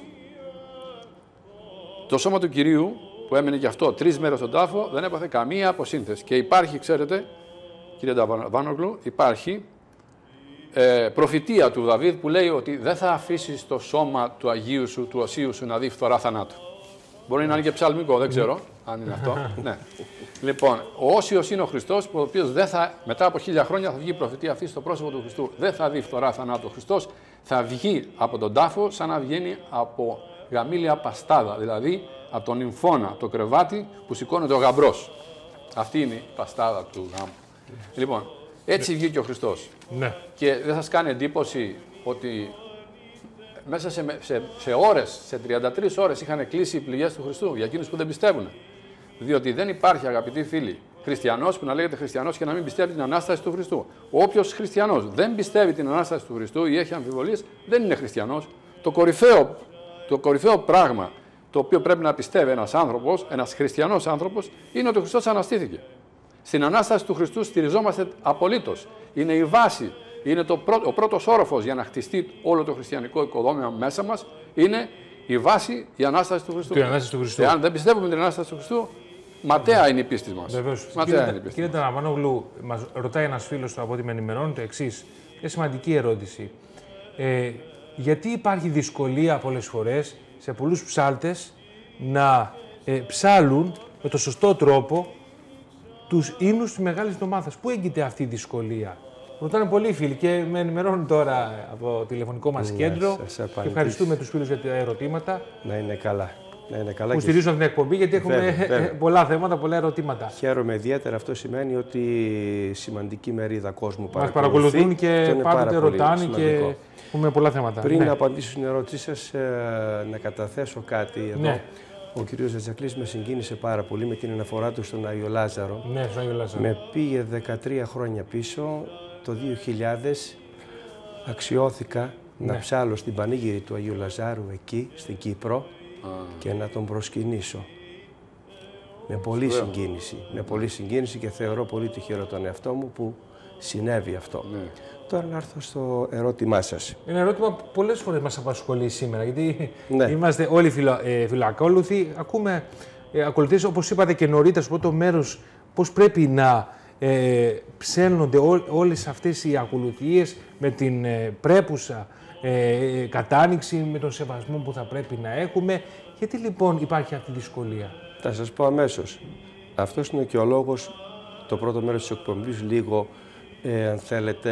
το σώμα του Κυρίου, που έμενε και αυτό 3 μέρες στον τάφο, δεν έπαθε καμία αποσύνθεση. Και υπάρχει, ξέρετε, κύριε Νταραβάνογλου, υπάρχει προφητεία του Δαβίδ που λέει ότι δεν θα αφήσεις το σώμα του Αγίου σου, του Οσίου σου να δει φθορά θανάτου. Μπορεί να είναι και ψαλμικό, δεν ξέρω αν είναι αυτό. Ναι. Λοιπόν, ο Όσιος είναι ο Χριστός, ο οποίος μετά από 1000 χρόνια θα βγει η προφητεία αυτή στο πρόσωπο του Χριστού. Δεν θα δει φθορά θανάτου. Ο Χριστός θα βγει από τον τάφο σαν να βγαίνει από γαμήλια παστάδα, δηλαδή από τον νυμφώνα, το κρεβάτι που σηκώνεται ο γαμπρός. Αυτή είναι η παστάδα του γάμου. Λοιπόν, έτσι βγήκε ο Χριστός. Ναι. Και δεν σας κάνει εντύπωση ότι μέσα σε ώρες, σε 33 ώρες είχαν κλείσει οι πληγές του Χριστού για εκείνους που δεν πιστεύουν. Διότι δεν υπάρχει, αγαπητοί φίλοι, χριστιανός που να λέγεται χριστιανός και να μην πιστεύει την Ανάσταση του Χριστού. Όποιος χριστιανός δεν πιστεύει την Ανάσταση του Χριστού ή έχει αμφιβολίες, δεν είναι χριστιανός. Το κορυφαίο πράγμα το οποίο πρέπει να πιστεύει ένας άνθρωπος, ένας χριστιανός άνθρωπος, είναι ότι ο Χριστός αναστήθηκε. Στην Ανάσταση του Χριστού στηριζόμαστε απολύτως. Είναι η βάση, είναι ο πρώτος όροφος για να χτιστεί όλο το χριστιανικό οικοδόμημα μέσα μας, είναι η βάση, η Ανάσταση του Χριστού. Εάν δεν πιστεύουμε την Ανάσταση του Χριστού, ματέα είναι η πίστη μας. Βεβαίως. Κύριε Ταναβάνογλου, μας ρωτάει ένας φίλος του από ό,τι με ενημερώνει το εξής. Μια σημαντική ερώτηση. Γιατί υπάρχει δυσκολία πολλές φορές σε πολλούς ψάλτες να ψάλουν με το σωστό τρόπο τους ύμνους της Μεγάλης Εβδομάδας? Πού έγκυται αυτή η δυσκολία? Ρωτάνε πολλοί φίλοι και με ενημερώνουν τώρα από το τηλεφωνικό μας κέντρο. Και ευχαριστούμε τους φίλους για τα ερωτήματα. Να είναι καλά. Που στηρίζουν την εκπομπή, γιατί έχουμε πολλά θέματα, πολλά ερωτήματα. Χαίρομαι ιδιαίτερα. Αυτό σημαίνει ότι σημαντική μερίδα κόσμου μας παρακολουθούν και πάντοτε ρωτάνε και έχουμε πολλά θέματα. Πριν απαντήσω στην ερώτησή σας, να καταθέσω κάτι εδώ. Ναι. Ο κ. Τζατζακλής με συγκίνησε πάρα πολύ με την αναφορά του στον Άγιο Λάζαρο. Ναι, στον Άγιο Λάζαρο. Με πήγε 13 χρόνια πίσω, το 2000, αξιώθηκα να ψάλω στην πανήγυρη του Αγίου Λαζάρου εκεί, στην Κύπρο, και να τον προσκυνήσω. Με πολλή συγκίνηση. Με πολλή συγκίνηση και θεωρώ πολύ τυχερό τον εαυτό μου που συνέβη αυτό. Ναι. Τώρα να έρθω στο ερώτημά σας. Είναι ένα ερώτημα που πολλές φορές μας απασχολεί σήμερα, γιατί είμαστε όλοι φιλοακόλουθοι. Ακούμε ακολουθήσεις, όπως είπατε και νωρίτερα, στο πρώτο μέρος, πώς πρέπει να ψέλνονται όλες αυτές οι ακολουθίες με την πρέπουσα κατάνοιξη, με τον σεβασμό που θα πρέπει να έχουμε. Γιατί λοιπόν υπάρχει αυτή η δυσκολία? Θα σας πω αμέσως. Αυτός είναι και ο λόγος, το πρώτο μέρος της εκπομπής, λίγο, αν θέλετε,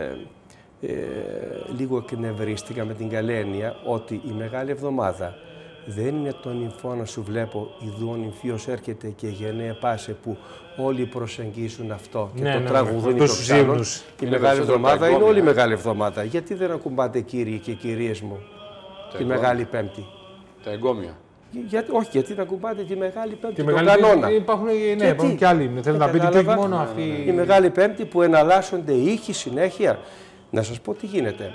λίγο εκνευρίστηκα με την καλή έννοια ότι η Μεγάλη Εβδομάδα δεν είναι το νυμφώνα σου βλέπω, ιδού ο νυμφίος έρχεται και γενναία πάσε, που όλοι προσεγγίσουν αυτό και το τραγουδούν και το ψάλουν. Η Μεγάλη Εβδομάδα είναι όλη η Μεγάλη Εβδομάδα. Γιατί δεν ακουμπάτε, κύριοι και κυρίες μου, τη Μεγάλη Πέμπτη? Τα εγκόμια. Όχι, γιατί να ακουμπάτε τη Μεγάλη Πέμπτη, τον κανόνα. Υπάρχουν και άλλοι. Θέλω να πείτε και όχι μόνο αυτή. Η Μεγάλη Πέμπτη που εναλλάσσονται οι ήχοι συνέχεια. Να σας πω τι γίνεται.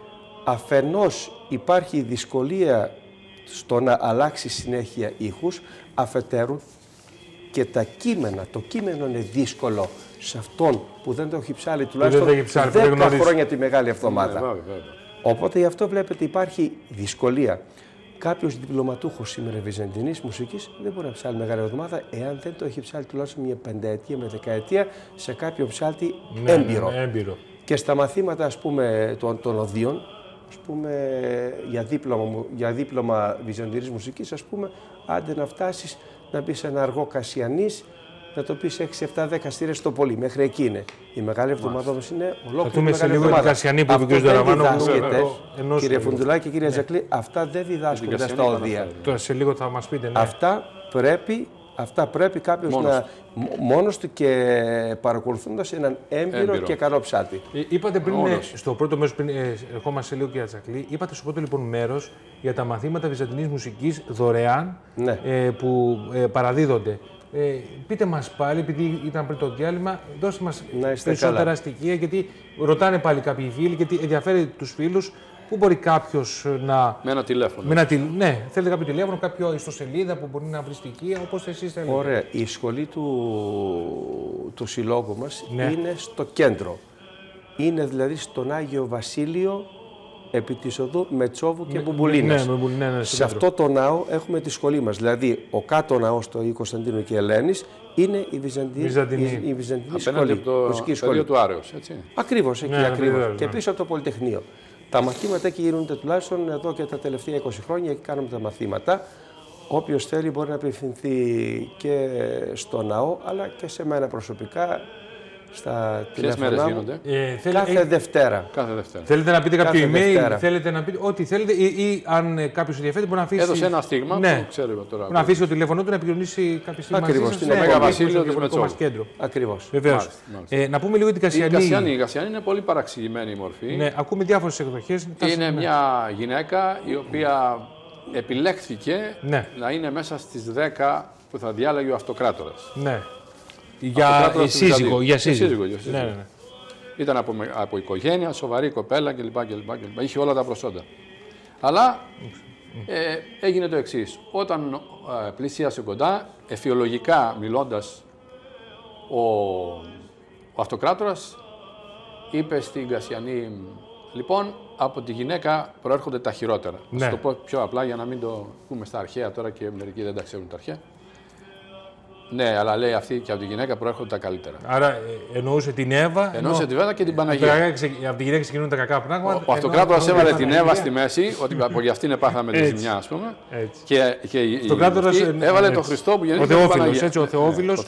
Αφενός υπάρχει δυσκολία στο να αλλάξει συνέχεια ήχους, αφετέρου και τα κείμενα. Το κείμενο είναι δύσκολο σε αυτόν που δεν το έχει ψάλει τουλάχιστον 10 χρόνια τη Μεγάλη Εβδομάδα. Οπότε γι' αυτό βλέπετε υπάρχει δυσκολία. Κάποιος διπλωματούχος σήμερα βυζαντινής μουσικής δεν μπορεί να ψάλει Μεγάλη Εβδομάδα εάν δεν το έχει ψάλει τουλάχιστον μια πενταετία με δεκαετία σε κάποιο ψάλτη έμπειρο. Και στα μαθήματα, ας πούμε, των οδείων, ας πούμε, για δίπλωμα βυζαντινής μουσικής, ας πούμε, άντε να φτάσεις να μπεις σε ένα αργό Κασιανής, να το πεις 6-7-10 στήρες το πολύ. Μέχρι εκεί είναι. Η Μεγάλη Εβδομάδα όμως είναι ολόκληρη Μεγάλη Εβδομάδα. Αυτό δεν διδάσκεται, κύριε Φουντουλάκη και κύριε Τζακλή, αυτά δεν διδάσκονται στα οδεία. Τώρα σε λίγο θα μας πείτε. Αυτά πρέπει κάποιος να μόνος του και παρακολουθώντας έναν έμπειρο και καλό ψάλτη. Είπατε πριν, στο πρώτο μέρος, πριν ερχόμαστε λίγο κύριε Τζακλή, είπατε στο πρώτο λοιπόν μέρος για τα μαθήματα βυζαντινής μουσικής δωρεάν που παραδίδονται. Πείτε μας πάλι, επειδή ήταν πριν το διάλειμμα, δώστε μας περισσότερα στοιχεία, γιατί ρωτάνε πάλι κάποιοι φίλοι, γιατί ενδιαφέρει τους φίλους. Πού μπορεί κάποιος να. Με ένα τηλέφωνο. Ναι, θέλετε κάποιο τηλέφωνο, κάποιο ιστοσελίδα που μπορεί να βρει στοιχεία, όπως εσείς θέλετε. Ωραία. Η σχολή του συλλόγου μας είναι στο κέντρο. Είναι δηλαδή στον Άγιο Βασίλειο επί της οδού Μετσόβου και Μπουμπουλίνας. Σε αυτό το ναό έχουμε τη σχολή μας. Δηλαδή, ο κάτω ναός του Αγίου Κωνσταντίνου και Ελένης είναι η Βυζαντινή σχολή. Απέναντι από το πεδίο του Άρεως, έτσι. Ακριβώς, εκεί ακριβώς. Και πίσω από το Πολυτεχνείο. Τα μαθήματα εκεί γίνονται τουλάχιστον εδώ και τα τελευταία 20 χρόνια. Εκεί κάνουμε τα μαθήματα. Όποιος θέλει μπορεί να απευθυνθεί και στο ναό, αλλά και σε μένα προσωπικά. Ποιες μέρες γίνονται? Κάθε Δευτέρα. Θέλετε να πείτε κάποιο email, θέλετε να πείτε ό,τι θέλετε, ή αν κάποιος ενδιαφέρεται μπορεί να αφήσει. Έδωσε ένα στίγμα που ξέρω τώρα. Να αφήσει το τηλέφωνο του να επικοινωνήσει κάποια στιγμή. Ακριβώς. Στην Μέγα Βασίλειο του Μετσόβου κέντρο. Ακριβώς. Βεβαίως. Να πούμε λίγο την Κασιανή. Η Κασιανή είναι πολύ παραξηγημένη η μορφή. Ναι, ακούμε διάφορες εκδοχές. Είναι μια γυναίκα η οποία επιλέχθηκε να είναι μέσα στις 10 που θα διάλεγε ο αυτοκράτορας. Ναι. Για σύζυγο. Ναι. Ήταν από οικογένεια, σοβαρή κοπέλα κλπ. Είχε όλα τα προσόντα. Αλλά έγινε το εξής. Όταν πλησίασε κοντά, εφιολογικά μιλώντας, ο αυτοκράτορας είπε στην Κασιανή, λοιπόν, από τη γυναίκα προέρχονται τα χειρότερα. Ναι. Θα το πω πιο απλά για να μην το πούμε στα αρχαία τώρα και μερικοί δεν τα ξέρουν τα αρχαία. Ναι, αλλά λέει αυτή και από τη γυναίκα προέρχονται τα καλύτερα. Άρα εννοούσε την Εύα. Εννοούσε την Εύα και την Παναγία. Από τη γυναίκα ξεκινούν τα κακά πράγματα. Ο αυτοκράτορας έβαλε την Εύα στη μέση, ότι από για αυτήν επάθαμε τη ζημιά, ας πούμε. Και έβαλε τον Χριστό που γεννήθηκε από την Παναγία. Ο Θεόφιλος.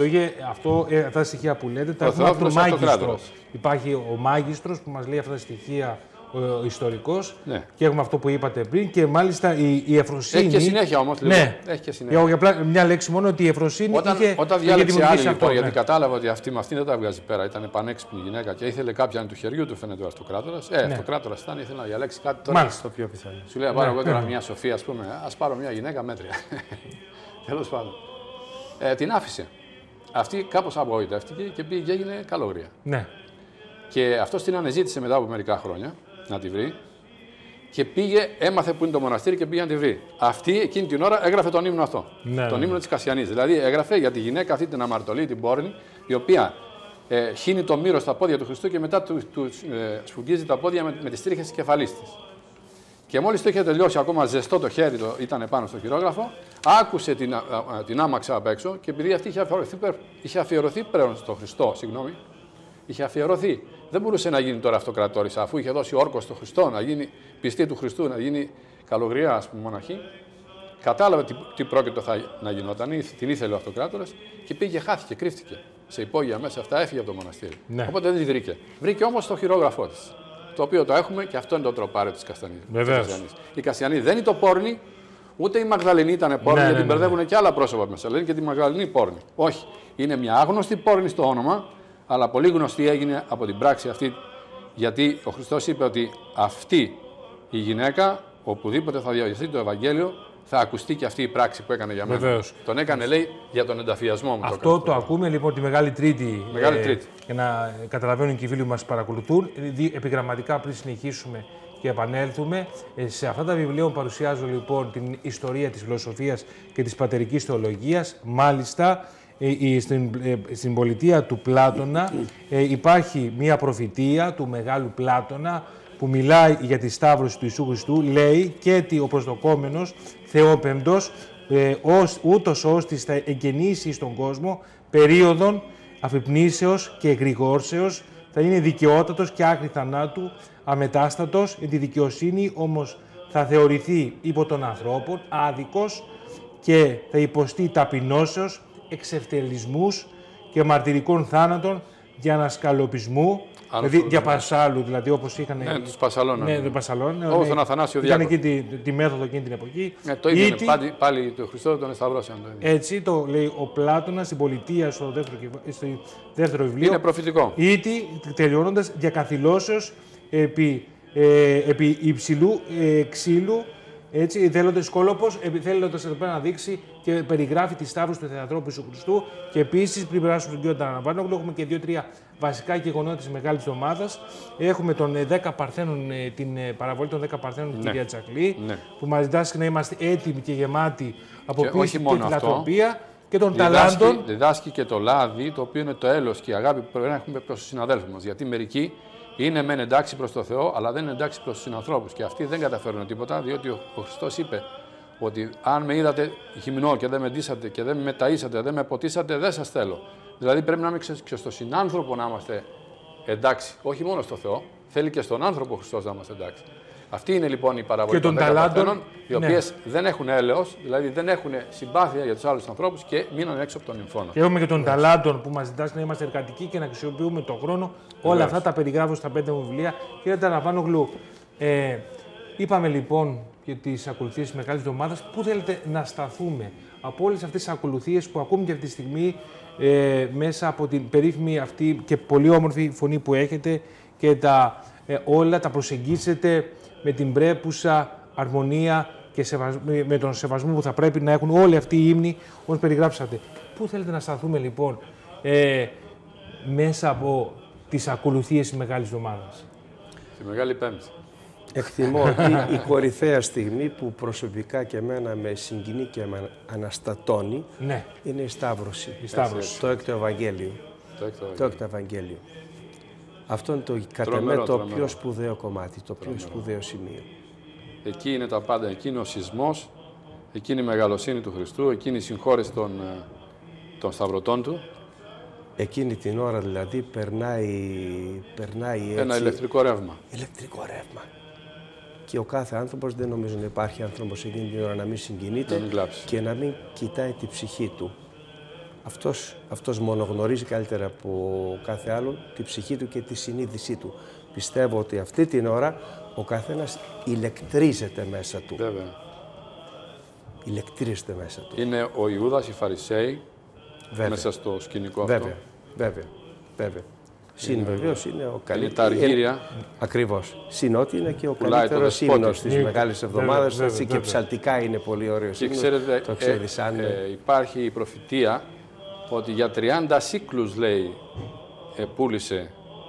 Αυτά τα στοιχεία που λέτε τα έχουμε από τον Μάγιστρο. Υπάρχει ο Μάγιστρος που μας λέει αυτά τα στοιχεία. Ο ιστορικός, και έχουμε αυτό που είπατε πριν, και μάλιστα η Εφροσύνη. Έχει και συνέχεια όμως. Ναι, έχει και συνέχεια. Για μια λέξη μόνο, ότι η Εφροσύνη όταν διάλεξε άλλη, λοιπόν, γιατί κατάλαβα ότι αυτή με αυτήν δεν τα βγάζει πέρα. Ήταν πανέξυπνη γυναίκα και ήθελε κάποια του χεριού του, φαίνεται ο αυτοκράτορας. Αυτοκράτορας ήταν, ήθελε να διαλέξει κάτι τώρα. Μάλιστα, το πιο πιθανό. Σου λέει, πάρω εγώ τώρα μια σοφία, ας πούμε, ας πάρω μια γυναίκα μέτρια. Τέλος πάντων. Την άφησε. Αυτή κάπως απογοητεύτηκε και πήγε και έγινε καλόγρια. Και αυτό την αναζήτησε μετά από μερικά χρόνια να τη βρει και πήγε, έμαθε που είναι το μοναστήρι και πήγε να τη βρει. Αυτή εκείνη την ώρα έγραφε τον ύμνο αυτό. Τον ύμνο της Κασιανής. Δηλαδή έγραφε για τη γυναίκα αυτή την αμαρτωλή, την πόρνη, η οποία χύνει το μύρο στα πόδια του Χριστού και μετά του σφουγγίζει τα πόδια με τις τρίχες της κεφαλής της. Και μόλις το είχε τελειώσει, ακόμα ζεστό το χέρι ήταν πάνω στο χειρόγραφο, άκουσε την άμαξα απ' έξω και επειδή αυτή είχε αφιερωθεί πλέον στον Χριστό, είχε αφιερωθεί. Δεν μπορούσε να γίνει τώρα αυτοκρατόρισα, αφού είχε δώσει όρκο στον Χριστό, να γίνει πιστή του Χριστού, να γίνει καλογριά, ας πούμε, μοναχή. Κατάλαβε τι πρόκειτο να γινόταν, την ήθελε ο αυτοκράτορας και πήγε, χάθηκε, κρύφτηκε σε υπόγεια μέσα αυτά, έφυγε από το μοναστήρι. Οπότε δεν τη βρήκε. Βρήκε όμως το χειρόγραφό της, το οποίο το έχουμε και αυτό είναι το τροπάριο της Κασιανής. Η Κασιανή δεν είναι το πόρνη, ούτε η Μαγδαληνή ήταν πόρνη, γιατί την μπερδεύουν και άλλα πρόσωπα μέσα. Λένε και τη Μαγδαληνή πόρνη. Όχι. Είναι μια άγνωστη πόρνη στο όνομα, αλλά πολύ γνωστή έγινε από την πράξη αυτή, γιατί ο Χριστός είπε ότι αυτή η γυναίκα, οπουδήποτε θα διαβαστεί το Ευαγγέλιο, θα ακουστεί και αυτή η πράξη που έκανε για μένα. Βεβαίως. Τον έκανε, λέει, για τον ενταφιασμό μου. Αυτό το ακούμε λοιπόν τη Μεγάλη Τρίτη. Για να καταλαβαίνουν και οι φίλοι που μας παρακολουθούν. Επιγραμματικά, πριν συνεχίσουμε και επανέλθουμε, σε αυτά τα βιβλία παρουσιάζω λοιπόν την ιστορία της φιλοσοφίας και της πατερικής θεολογίας. Μάλιστα, στην πολιτεία του Πλάτωνα υπάρχει μία προφητεία του Μεγάλου Πλάτωνα που μιλάει για τη σταύρωση του Ιησού Χριστού. Λέει και ο προσδοκόμενος Θεόπεμπτος ούτως ώστε θα εγκαινήσει στον κόσμο περίοδον αφυπνήσεως και εγρηγόρσεως, θα είναι δικαιότατος και άκρη θανάτου, αμετάστατος, εν τη δικαιοσύνη όμως θα θεωρηθεί υπό των ανθρώπων άδικος και θα υποστεί ταπεινώσεως, εξευτελισμούς και μαρτυρικών θάνατων για ανασκαλωπισμού, δηλαδή διαπασάλου, δηλαδή όπως είχαν. Ναι, τους Πασαλών. Ναι, τους Πασαλών. Όπως τον Αθανάσιο Διάκονο. Ήταν εκεί τη μέθοδο εκείνη την εποχή. Το ίδιο είναι, πάλι το Χριστό τον εσταυρώσαν. Έτσι το λέει ο Πλάτωνας στην πολιτεία στο δεύτερο βιβλίο. Είναι προφητικό. Ήτι τελειώνοντας διακαθυλώσεως επί υψηλού ξύλου. Έτσι, θέλοντας Σκόλοπος, θέλοντας εδώ πέρα να δείξει και περιγράφει τη σταύρωση του Θεατρόπου Ιησού Χριστού. Και επίσης, πριν περάσουμε στον κύριο Ταναβάνογλου, έχουμε και 2-3 βασικά γεγονότα της Μεγάλης Εβδομάδας. Έχουμε τον 10 Παρθένων, την παραβολή των 10 Παρθένων του κυρία Τσακλή, που μας διδάσκει να είμαστε έτοιμοι και γεμάτοι από πίστη και φιλανθρωπία. Και των ταλάντων. Διδάσκει και το λάδι, το οποίο είναι το έλος και η αγάπη που πρέπει να έχουμε προς τους συναδέλφους μας. Γιατί μερικοί είναι μεν εντάξει προς το Θεό, αλλά δεν είναι εντάξει προς τους συνανθρώπους. Και αυτοί δεν καταφέρουν τίποτα, διότι ο Χριστός είπε ότι αν με είδατε γυμνό και δεν με ντύσατε και δεν με ταΐσατε, δεν με ποτίσατε, δεν σας θέλω. Δηλαδή πρέπει να είμαστε και στο συνάνθρωπο να είμαστε εντάξει, όχι μόνο στο Θεό, θέλει και στον άνθρωπο ο Χριστός να είμαστε εντάξει. Αυτή είναι λοιπόν η παραβολή των 10 παρθένων, οι οποίες δεν έχουν έλεος, δηλαδή δεν έχουν συμπάθεια για τους άλλους ανθρώπους και μείναν έξω από τον νυμφώνα. Και έχουμε και των ταλάντων που μας ζητάς να είμαστε εργατικοί και να αξιοποιούμε τον χρόνο. Όλα αυτά τα περιγράφω στα 5 μου βιβλία. Κύριε Ταραβάνογλου, είπαμε λοιπόν για τις ακολουθίες της Μεγάλης Εβδομάδας. Πού θέλετε να σταθούμε από όλες αυτές τις ακολουθίες που ακούμε και αυτή τη στιγμή μέσα από την περίφημη αυτή και πολύ όμορφη φωνή που έχετε και όλα τα προσεγγίσετε με την πρέπουσα αρμονία και με τον σεβασμό που θα πρέπει να έχουν όλοι αυτοί οι ύμνοι όπως περιγράψατε. Πού θέλετε να σταθούμε λοιπόν μέσα από τις ακολουθίες της Μεγάλης Εβδομάδας? Τη Μεγάλη Πέμπτη. Εκτιμώ ότι η κορυφαία στιγμή που προσωπικά και εμένα με συγκινεί και με αναστατώνει είναι η Σταύρωση. Το έκτο Ευαγγέλιο. Το έκτο Ευαγγέλιο. Αυτό είναι το κατ' εμέ το πιο σπουδαίο κομμάτι, το πιο σπουδαίο σημείο. Εκεί είναι τα πάντα. Εκεί είναι ο σεισμός, εκεί είναι η μεγαλοσύνη του Χριστού, εκεί είναι η συγχώρεση των σταυρωτών του. Εκείνη την ώρα δηλαδή περνάει έτσι, ένα ηλεκτρικό ρεύμα. Ηλεκτρικό ρεύμα. Και ο κάθε άνθρωπος, δεν νομίζω να υπάρχει άνθρωπος εκείνη την ώρα να μην συγκινείται και να μην κοιτάει τη ψυχή του. Αυτός μόνο γνωρίζει καλύτερα από κάθε άλλον τη ψυχή του και τη συνείδησή του. Πιστεύω ότι αυτή την ώρα ο καθένας ηλεκτρίζεται μέσα του. Βέβαια. Ηλεκτρίζεται μέσα του. Είναι ο Ιούδας, οι Φαρισαίοι, μέσα στο σκηνικό αυτό. Βέβαια. Συν βεβαίως είναι ο καλύτερος. Είναι τα αργύρια. Ακριβώς. Συν ότι είναι και ο καλύτερος ύμνος της Μεγάλης Εβδομάδας και ψαλτικά είναι πολύ ωραίος ύμνος. Και ξέρετε, υπάρχει η προφητεία ότι για 30 σύκλους, λέει, πούλησε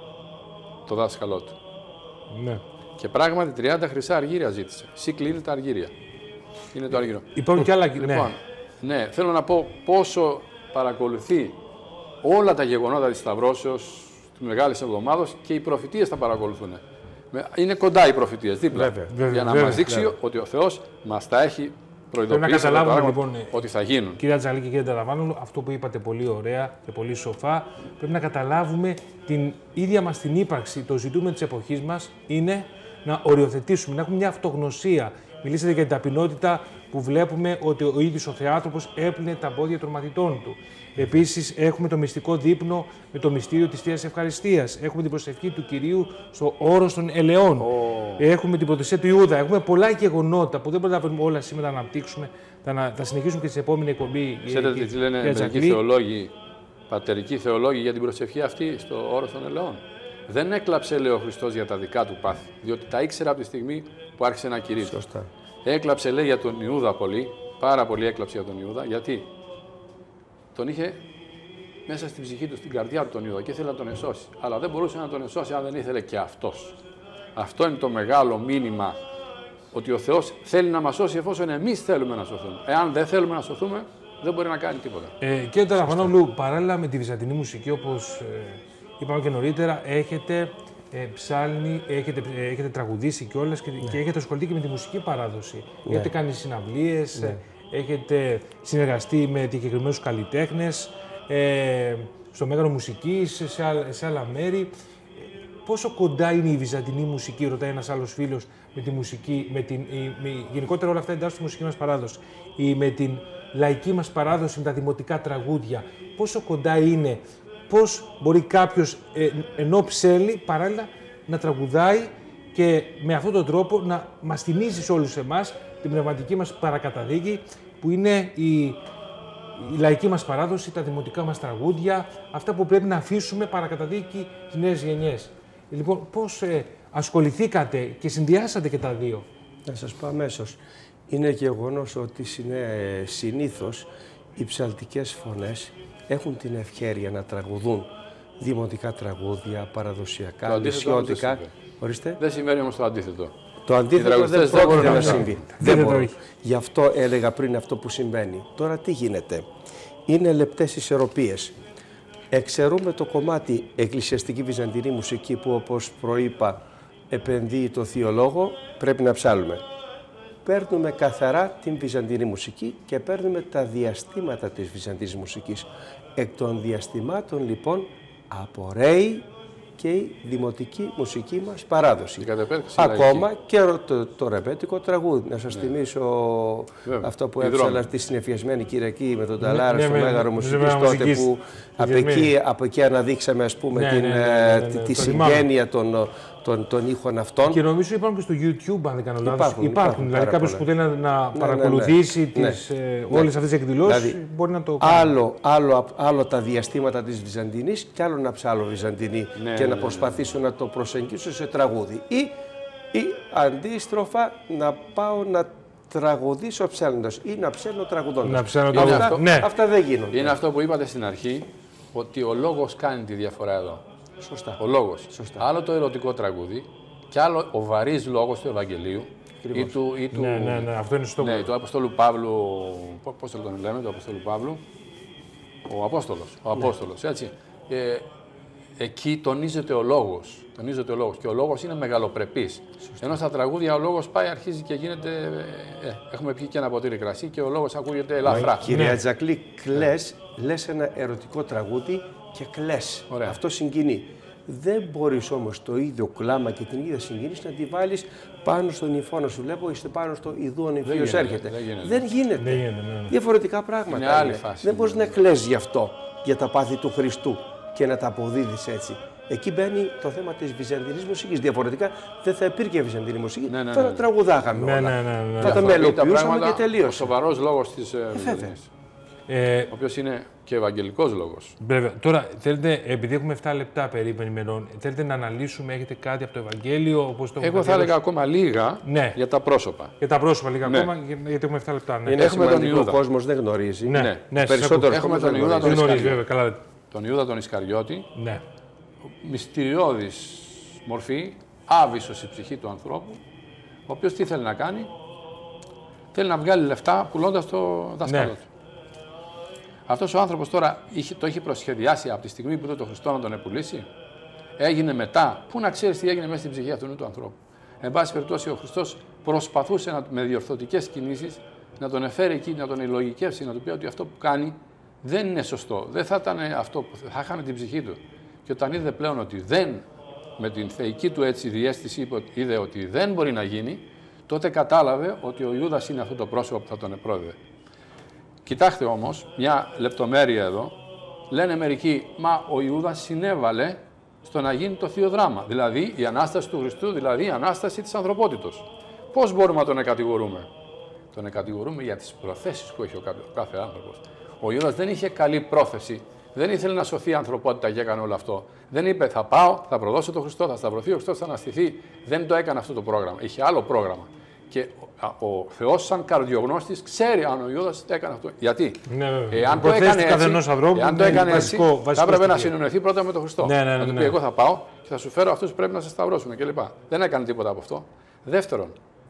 το δάσκαλό του. Ναι. Και πράγματι 30 χρυσά αργύρια ζήτησε. Σύκλοι είναι τα αργύρια. Είναι το αργύριο. Υπάρχουν και άλλα. Λοιπόν, ναι, θέλω να πω πόσο παρακολουθεί όλα τα γεγονότα της Σταυρώσεως, της Μεγάλης Εβδομάδος και οι προφητείες τα παρακολουθούν. Είναι κοντά οι προφητείες, δίπλα. Για να μας δείξει ότι ο Θεός μας τα έχει προειδοποιήσει. Να καταλάβουμε λοιπόν ότι θα γίνουν. Κύριε Ατζαλή και κύριε Ταραβάνογλου, αυτό που είπατε πολύ ωραία και πολύ σοφά, πρέπει να καταλάβουμε την ίδια μας την ύπαρξη. Το ζητούμενο της εποχής μας είναι να οριοθετήσουμε, να έχουμε μια αυτογνωσία. Μιλήσατε για την ταπεινότητα που βλέπουμε ότι ο ίδιος ο Θεάτροπος έπλυνε τα πόδια των μαθητών του. Επίσης, έχουμε το μυστικό δείπνο με το μυστήριο της Θείας Ευχαριστίας. Έχουμε την προσευχή του Κυρίου στο όρος των ελαιών. Έχουμε την προτεσία του Ιούδα. Έχουμε πολλά γεγονότα που δεν μπορούμε να όλα σήμερα να αναπτύξουμε. Θα συνεχίσουμε και στην επόμενη εκπομπή. Ξέρετε τι λένε μερικοί θεολόγοι, πατερικοί θεολόγοι για την προσευχή αυτή στο όρος των ελαιών? Δεν έκλαψε, λέει ο Χριστός, για τα δικά του πάθη, διότι τα ήξερε από τη στιγμή που άρχισε να κηρύττει. Σωστά. Έκλαψε, λέει, για τον Ιούδα πολύ, πάρα πολύ έκλαψε για τον Ιούδα, γιατί τον είχε μέσα στην ψυχή του, στην καρδιά του τον Ιούδα και ήθελε να τον εσώσει. Αλλά δεν μπορούσε να τον εσώσει αν δεν ήθελε και αυτός. Αυτό είναι το μεγάλο μήνυμα, ότι ο Θεός θέλει να μας σώσει εφόσον εμείς θέλουμε να σωθούμε. Εάν δεν θέλουμε να σωθούμε, δεν μπορεί να κάνει τίποτα. Κύριε Ταραβάνογλου, παράλληλα με τη βυζαντινή μουσική, όπως είπαμε και νωρίτερα, έχετε ψάλνει, έχετε τραγουδήσει κιόλας και έχετε ασχοληθεί και με τη μουσική παράδοση. Έχετε κάνει συναυλίες, έχετε συνεργαστεί με διακεκριμένους καλλιτέχνες, στο Μέγαρο Μουσικής, σε άλλα μέρη. Πόσο κοντά είναι η βυζαντινή μουσική, ρωτάει ένας άλλος φίλος, με τη μουσική, γενικότερα όλα αυτά εντάσσουν στη μουσική μας παράδοση, με την λαϊκή μας παράδοση, με τα δημοτικά τραγούδια. Πόσο κοντά είναι, πώς μπορεί κάποιος ενώ ψέλνει παράλληλα να τραγουδάει και με αυτόν τον τρόπο να μας θυμίζει σε όλους εμάς την πνευματική μας παρακαταδίκη, που είναι η λαϊκή μας παράδοση, τα δημοτικά μας τραγούδια, αυτά που πρέπει να αφήσουμε παρακαταδίκη στις νέες γενιές. Λοιπόν, πώς ασχοληθήκατε και συνδυάσατε και τα δύο? Να σας πω αμέσως. Είναι γεγονός ότι συνήθως οι ψαλτικές φωνές έχουν την ευχέρεια να τραγουδούν δημοτικά τραγούδια, παραδοσιακά, νησιώτικα. Ορίστε. Δεν συμβαίνει όμως το αντίθετο. Το αντίθετο δεν πρόκειται να συμβεί. Δεν μπορεί. Γι' αυτό έλεγα πριν αυτό που συμβαίνει. Τώρα τι γίνεται? Είναι λεπτές ισορροπίες. Εξαιρούμε το κομμάτι εκκλησιαστική βυζαντινή μουσική που, όπως προείπα, επενδύει το Θείο Λόγο, πρέπει να ψάλουμε. Παίρνουμε καθαρά την βυζαντινή μουσική και παίρνουμε τα διαστήματα της βυζαντινής μουσικής. Εκ των διαστημάτων λοιπόν απορρέει και η δημοτική μουσική μας παράδοση. Ακόμα και το ρεμπέτικο τραγούδι. Να σας θυμίσω αυτό που έψαλα τη συνεφιασμένη Κυριακή με τον Ταλάρα στο Μέγαρο Μουσικής τότε, που από εκεί αναδείξαμε, ας πούμε, τη συγγένεια των ήχων αυτών. Και νομίζω υπάρχουν και στο YouTube, αν δεν κάνω λάθος. Υπάρχουν. Δηλαδή κάποιος που θέλει να παρακολουθήσει όλες αυτές τις εκδηλώσεις μπορεί να το κάνει. Άλλο τα διαστήματα της Βυζαντινής και άλλο να ψάλω Βυζαντινή και να προσπαθήσω να το προσεγγίσω σε τραγούδι. Ή αντίστροφα να πάω να τραγουδήσω ψέλνοντας ή να ψέλνω τραγουδώντας. Αυτά δεν γίνονται. Είναι αυτό που είπατε στην αρχή, ότι ο λόγος κάνει τη διαφορά εδώ. Σωστά. Ο λόγος. Σωστά. Άλλο το ερωτικό τραγούδι και άλλο ο βαρύς λόγος του Ευαγγελίου ή του, αυτό είναι στο του Αποστόλου Παύλου. Πώς το λέμε, του Αποστόλου Παύλου? Ο Απόστολος, έτσι. Εκεί τονίζεται ο λόγος. Και ο λόγος είναι μεγαλοπρεπής. Ενώ στα τραγούδια ο λόγος πάει, αρχίζει και γίνεται. Έχουμε πιει και ένα ποτήρι κρασί και ο λόγος ακούγεται ελαφρά. Κυρία Τζακλή, λες ένα ερωτικό τραγούδι και κλαις. Αυτό συγκινεί. Δεν μπορείς όμως το ίδιο κλάμα και την ίδια συγκίνηση να τη βάλεις πάνω στον νυμφώνα σου. Βλέπω, είστε πάνω στο ιδού ο νυμφίος έρχεται. Δεν γίνεται. Διαφορετικά πράγματα. Είναι άλλη φάση. Δεν μπορείς να κλαις γι' αυτό, για τα πάθη του Χριστού και να τα αποδίδεις έτσι. Εκεί μπαίνει το θέμα της βυζαντινής μουσικής. Διαφορετικά δεν θα υπήρχε βυζαντινή μουσική. Θα τα τραγουδάγαμε όλα. Θα τα μελοποιούσαμε και τελείωσε. Ο σοβαρός λόγος της βυζαντινής. Ο οποίος είναι και ευαγγελικός λόγος. Βέβαια. Τώρα, θέλετε, επειδή έχουμε 7 λεπτά περίπου ημερών, θέλετε να αναλύσουμε, έχετε κάτι από το Ευαγγέλιο? Όπως το εγώ θα έλεγα ακόμα λίγα για τα πρόσωπα. Για τα πρόσωπα λίγα ακόμα, γιατί έχουμε 7 λεπτά. Είναι έχουμε τον Ιούδα. Ο κόσμος δεν γνωρίζει. Περισσότερο έχουμε τον Ιούδα τον Ισκαριώτη. Τον Ιούδα τον Ισκαριώτη. Μυστηριώδης μορφή, άβυσσος η ψυχή του ανθρώπου, ο οποίος τι θέλει να κάνει? Θέλει να βγάλει λεφτά πουλώντας το δάσκαλο του. Αυτός ο άνθρωπος τώρα το έχει προσχεδιάσει από τη στιγμή που είδε τον Χριστό να τον επουλήσει. Έγινε μετά. Πού να ξέρεις τι έγινε μέσα στην ψυχή αυτού του ανθρώπου? Εν πάση περιπτώσει, ο Χριστός προσπαθούσε με διορθωτικές κινήσεις να τον εφέρει εκεί, να τον ευλογικεύσει, να του πει ότι αυτό που κάνει δεν είναι σωστό. Δεν θα ήταν αυτό που θα χάνε την ψυχή του. Και όταν είδε πλέον ότι με την θεϊκή του έτσι διαίσθηση είδε ότι δεν μπορεί να γίνει, τότε κατάλαβε ότι ο Ιούδας είναι αυτό το πρόσωπο που θα τον επρόδευε. Κοιτάξτε όμως, μια λεπτομέρεια εδώ, λένε μερικοί, μα ο Ιούδας συνέβαλε στο να γίνει το θείο δράμα, δηλαδή η Ανάσταση του Χριστού, δηλαδή η Ανάσταση της ανθρωπότητος. Πώς μπορούμε να τον εκατηγορούμε? Τον εκατηγορούμε για τις προθέσεις που έχει ο κάθε άνθρωπος. Ο Ιούδας δεν είχε καλή πρόθεση, δεν ήθελε να σωθεί η ανθρωπότητα και έκανε όλο αυτό. Δεν είπε θα πάω, θα προδώσω τον Χριστό, θα σταυρωθεί ο Χριστός, θα αναστηθεί. Δεν το έκανε αυτό το πρόγραμμα, είχε άλλο πρόγραμμα. Και ο Θεός σαν καρδιογνώστης ξέρει αν ο Ιούδας έκανε αυτό. Γιατί? Εάν το έκανε έτσι, θα έπρεπε να συνεννοηθεί πρώτα με τον Χριστό. Να του πει εγώ θα πάω και θα σου φέρω αυτούς που πρέπει να σε σταυρώσουν κλπ. Δεν έκανε τίποτα από αυτό. Δεύτερον,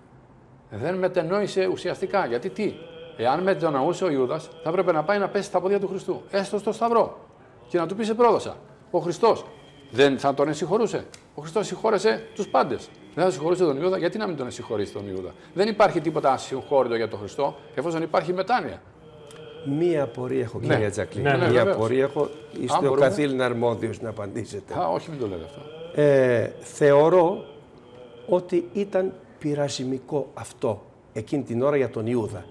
δεν μετενόησε ουσιαστικά. Γιατί τι? Εάν μετενοούσε ο Ιούδας, θα έπρεπε να πάει να πέσει στα πόδια του Χριστού, έστω στο σταυρό, και να του πει σε πρόδωσα. Ο Χριστός δεν θα τον συγχωρούσε? Ο Χριστός συγχώρεσε τους πάντες. Δεν θα συγχωρούσε τον Ιούδα, γιατί να μην τον συγχωρήσει τον Ιούδα? Δεν υπάρχει τίποτα ασυγχώρητο για τον Χριστό, εφόσον υπάρχει μετάνοια. Μία απορία έχω, κυρία Τζακλή. Μία απορία έχω. Είστε ο καθήλυνα αρμόδιος να απαντήσετε. Όχι, μην το λέτε αυτό. Θεωρώ ότι ήταν πειρασμικό αυτό εκείνη την ώρα για τον Ιούδα.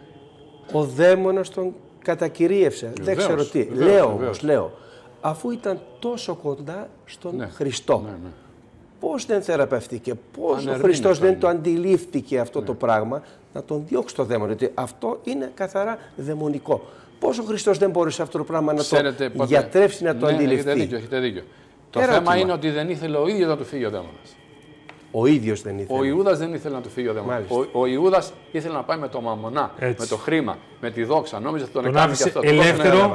Ο δαίμονας τον κατακυρίευσε. Δεν ξέρω τι. Λέω. Αφού ήταν τόσο κοντά στον Χριστό. Πώς δεν θεραπευτήκε, πώς ο Χριστός δεν το αντιλήφθηκε αυτό το πράγμα, να τον διώξει το δαίμονα, γιατί αυτό είναι καθαρά δαιμονικό. Πώς ο Χριστός δεν μπορούσε αυτό το πράγμα να το γιατρεύσει, να το αντιληφθεί? Έχετε δίκιο. Το θέμα είναι ότι δεν ήθελε ο ίδιος να του φύγει ο δαίμονας. Ο ίδιος δεν ήθελε. Ο Ιούδας δεν ήθελε να του φύγει ο δαίμονας. Ο Ιούδας ήθελε να πάει με το μαμονά, με το χρήμα, με τη δόξα. Νόμιζε ότι τον έκανε και αυτό. Ελεύθερο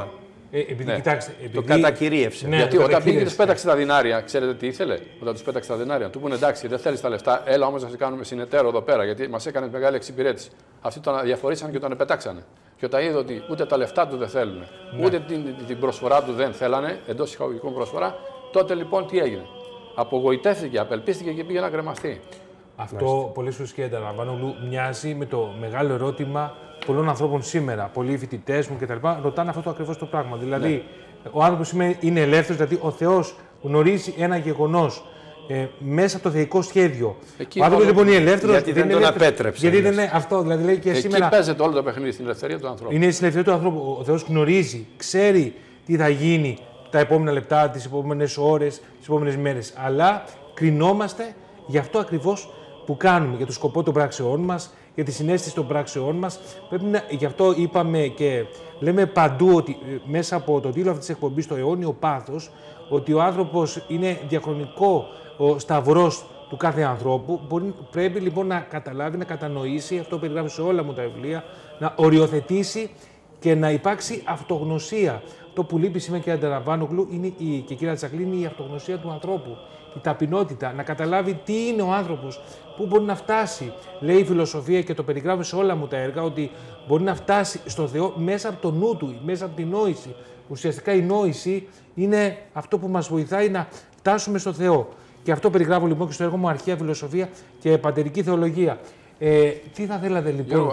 Επειδή, κοιτάξτε, το κατακυρίευσε. Ναι, γιατί όταν πήγε και του πέταξε τα δινάρια, ξέρετε τι ήθελε? Όταν του πέταξε τα δινάρια, του πούνε εντάξει, δεν θέλει τα λεφτά, έλα όμως να σε κάνουμε συνεταίρο εδώ πέρα, γιατί μας έκανε μεγάλη εξυπηρέτηση. Αυτοί τον διαφορήσαν και τον πετάξανε. Και όταν είδε ότι ούτε τα λεφτά του δεν θέλουν, ούτε την προσφορά του δεν θέλανε, εντός εισαγωγικών προσφορά, τότε λοιπόν τι έγινε? Απογοητεύτηκε, απελπίστηκε και πήγε να κρεμαστεί. Αυτό πολλές φορές και Ανταναβάνογλου μοιάζει με το μεγάλο ερώτημα πολλών ανθρώπων σήμερα. Πολλοί φοιτητές μου κτλ. Ρωτάνε αυτό το ακριβώς το πράγμα. Δηλαδή, ο άνθρωπος σήμερα είναι ελεύθερος, δηλαδή ο Θεός γνωρίζει ένα γεγονός μέσα από το θεϊκό σχέδιο. Εκεί ο άνθρωπος λοιπόν είναι ελεύθερος. Γιατί δεν τον απέτρεψε. Γιατί δεν είναι αυτό. Δηλαδή, λέει και εκεί σήμερα. Παίζεται όλο το παιχνίδι στην ελευθερία του ανθρώπου. Είναι στην ελευθερία του ανθρώπου. Ο Θεός γνωρίζει, ξέρει τι θα γίνει τα επόμενα λεπτά, τις επόμενες ώρες, τις επόμενες μέρες. Αλλά κρινόμαστε για αυτό ακριβώς που κάνουμε, για το σκοπό των πράξεών μας, για τη συναίσθηση των πράξεών μας. Γι' αυτό είπαμε και λέμε παντού ότι μέσα από το τίτλο αυτής της εκπομπής, το αιώνιο πάθος, ότι ο άνθρωπος είναι διαχρονικό ο σταυρός του κάθε ανθρώπου. Πρέπει λοιπόν να καταλάβει, να κατανοήσει, αυτό περιγράφει σε όλα μου τα βιβλία, να οριοθετήσει και να υπάρξει αυτογνωσία. Το που λείπει σήμερα και Ανταναβάνογλου και κυρία Τζακλή, είναι η αυτογνωσία του ανθρώπου. Η ταπεινότητα, να καταλάβει τι είναι ο άνθρωπος, πού μπορεί να φτάσει. Λέει η φιλοσοφία και το περιγράφει σε όλα μου τα έργα, ότι μπορεί να φτάσει στο Θεό μέσα από το νου του, μέσα από την νόηση. Ουσιαστικά η νόηση είναι αυτό που μας βοηθάει να φτάσουμε στο Θεό. Και αυτό περιγράφω λοιπόν και στο έργο μου Αρχαία Φιλοσοφία και Πατερική Θεολογία. Τι θα θέλατε λοιπόν? Γιώργο,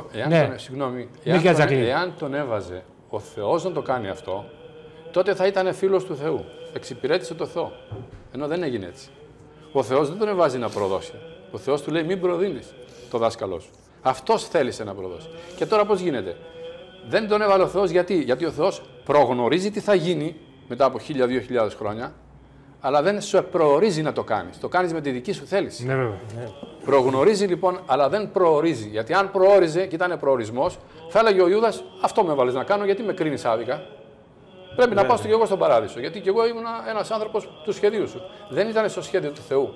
εάν τον έβαζε ο Θεός να το κάνει αυτό, τότε θα ήταν φίλος του Θεού. Εξυπηρέτησε το Θεό. Ενώ δεν έγινε έτσι. Ο Θεός δεν τον εβάζει να προδώσει. Ο Θεός του λέει μην προδίνεις το δάσκαλό σου. Αυτός θέλησε να προδώσει. Και τώρα πώς γίνεται? Δεν τον έβαλε ο Θεός γιατί ο Θεός προγνωρίζει τι θα γίνει μετά από 1000-2000 χρόνια, αλλά δεν σου προορίζει να το κάνεις. Το κάνεις με τη δική σου θέληση. Ναι, βέβαια. Προγνωρίζει λοιπόν, αλλά δεν προορίζει. Γιατί αν προόριζε και ήταν προορισμός, θα έλεγε ο Ιούδας, αυτό με έβαλες να κάνω, γιατί με κρίνεις άδικα. Πρέπει να πάω και εγώ στον παράδεισο. Γιατί και εγώ ήμουν ένας άνθρωπος του σχεδίου σου. Δεν ήταν στο σχέδιο του Θεού.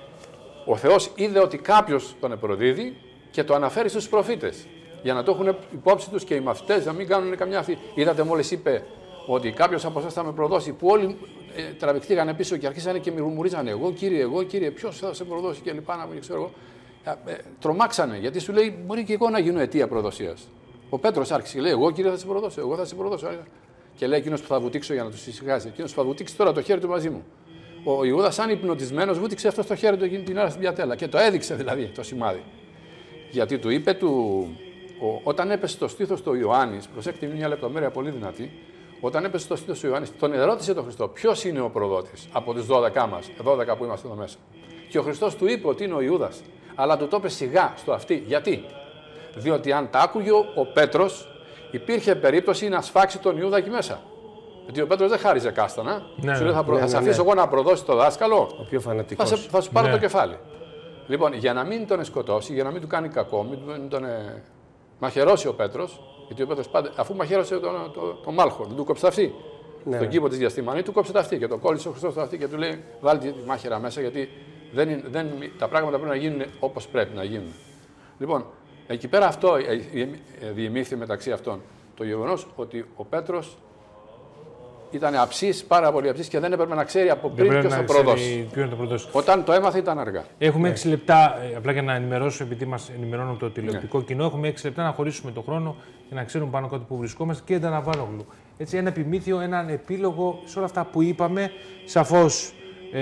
Ο Θεός είδε ότι κάποιος τον προδίδει και το αναφέρει στους προφήτες. Για να το έχουν υπόψη τους και οι μαθητές, να μην κάνουν καμιά αυτή. Είδατε μόλις είπε ότι κάποιος από εσάς θα με προδώσει, που όλοι τραβηχτήκανε πίσω και αρχίσανε και μουρμουρίζανε. Εγώ κύριε, ποιος θα σε προδώσει και λοιπά, να μην ξέρω εγώ. Τρομάξανε γιατί σου λέει: μπορεί και εγώ να γίνω αιτία προδοσίας. Ο Πέτρος άρχισε και λέει: εγώ κύριε θα σε προδώσω, εγώ θα σε προδώσω. Και λέει εκείνος που θα βουτήξω για να τους ησυχάσει. Εκείνος που θα βουτήξει τώρα το χέρι του μαζί μου. Ο Ιούδας, σαν υπνοτισμένος, βούτυξε αυτό στο χέρι του εκείνη την ώρα στην πιατέλα. Και το έδειξε δηλαδή το σημάδι. Γιατί του είπε όταν έπεσε στο στήθος του Ιωάννης, προσέξτε μια λεπτομέρεια πολύ δυνατή, όταν έπεσε στο στήθος του Ιωάννης, τον ερώτησε τον Χριστό: ποιος είναι ο προδότης από τους 12 μας, 12 που είμαστε εδώ μέσα. Και ο Χριστός του είπε ότι είναι ο Ιούδας. Αλλά του το είπε σιγά στο αυτί. Γιατί? Διότι αν τα άκουγε ο Πέτρος, υπήρχε περίπτωση να σφάξει τον Ιούδα εκεί μέσα. Γιατί ο Πέτρος δεν χάριζε κάστανα. Ναι, σου λέει: θα σε αφήσω εγώ να προδώσει το δάσκαλο. Ο πιο φανατικός. Θα σου πάρω το κεφάλι. Λοιπόν, για να μην τον σκοτώσει, για να μην του κάνει κακό, μην τον μαχαιρώσει ο Πέτρος, γιατί ο Πέτρος πάντα, αφού μαχαίρωσε τον Μάλχο, δεν του κόψε τα αυτή. Ναι. Στον κήπο της Διαστημανή του κόψε τα αυτή και το κόλλησε ο Χριστός τα αυτή και του λέει: βάλει τη μάχαιρα μέσα, γιατί τα πράγματα πρέπει να γίνουν όπως πρέπει να γίνουν. Λοιπόν, εκεί πέρα αυτό διεμήθη μεταξύ αυτών. Το γεγονός ότι ο Πέτρος ήταν αψής, πάρα πολύ αψής και δεν έπρεπε να ξέρει από πριν ποιος θα προδώσει. Όταν το έμαθε ήταν αργά. Έχουμε 6 λεπτά, απλά για να ενημερώσω, επειδή μας ενημερώνουν το τηλεοπτικό κοινό, έχουμε 6 λεπτά να χωρίσουμε τον χρόνο και να ξέρουν πάνω κάτω που βρισκόμαστε και Ανταναβάνογλου. Έτσι, ένα επιμήθειο, έναν επίλογο σε όλα αυτά που είπαμε. Σαφώς,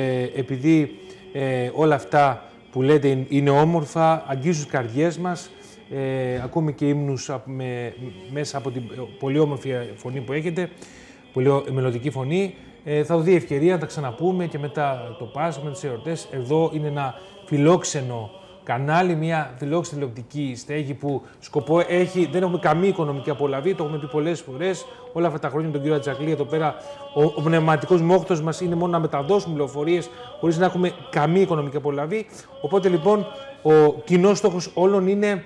επειδή όλα αυτά που λέτε είναι όμορφα, αγγίζουν τις καρδιές μας. Ακούμε και ύμνους μέσα από την πολύ όμορφη φωνή που έχετε, πολύ μελωδική φωνή. Θα δοθεί ευκαιρία να τα ξαναπούμε και μετά το Πάσχα, με τις εορτές. Εδώ είναι ένα φιλόξενο κανάλι, μια φιλόξενη τηλεοπτική στέγη που σκοπό έχει, δεν έχουμε καμία οικονομική απολαβή, το έχουμε πει πολλές φορές. Όλα αυτά τα χρόνια με τον κύριο Ατζακλή εδώ πέρα, ο πνευματικός μόχθος μας είναι μόνο να μεταδώσουμε πληροφορίες χωρίς να έχουμε καμία οικονομική απολαβή. Οπότε λοιπόν ο κοινός στόχος όλων είναι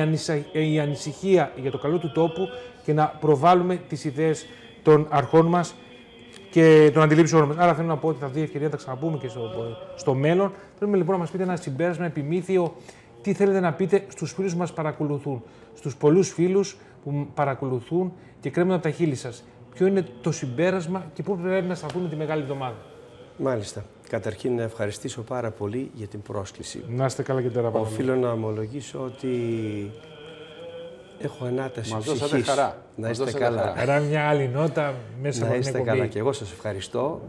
η ανησυχία για το καλό του τόπου και να προβάλλουμε τις ιδέες των αρχών μας και των αντιλήψεων μας. Άρα θέλω να πω ότι θα δει ευκαιρία να τα ξαναπούμε και στο μέλλον. Πρέπει λοιπόν να μας πείτε ένα συμπέρασμα, επιμήθειο, τι θέλετε να πείτε στους φίλους που μας παρακολουθούν, στους πολλούς φίλους που παρακολουθούν και κρέμουν από τα χείλη σας. ποιο είναι το συμπέρασμα και πού πρέπει να σταθούμε τη Μεγάλη Εβδομάδα. Μάλιστα. Καταρχήν να ευχαριστήσω πάρα πολύ για την πρόσκληση. Να είστε καλά και τώρα. Οφείλω να ομολογήσω ότι έχω ανάταση ψυχής. Μας δώσατε χαρά. Να είστε καλά. Χαρά μια άλλη νότα μέσα από την εκπομπή. Να είστε καλά και εγώ σας ευχαριστώ.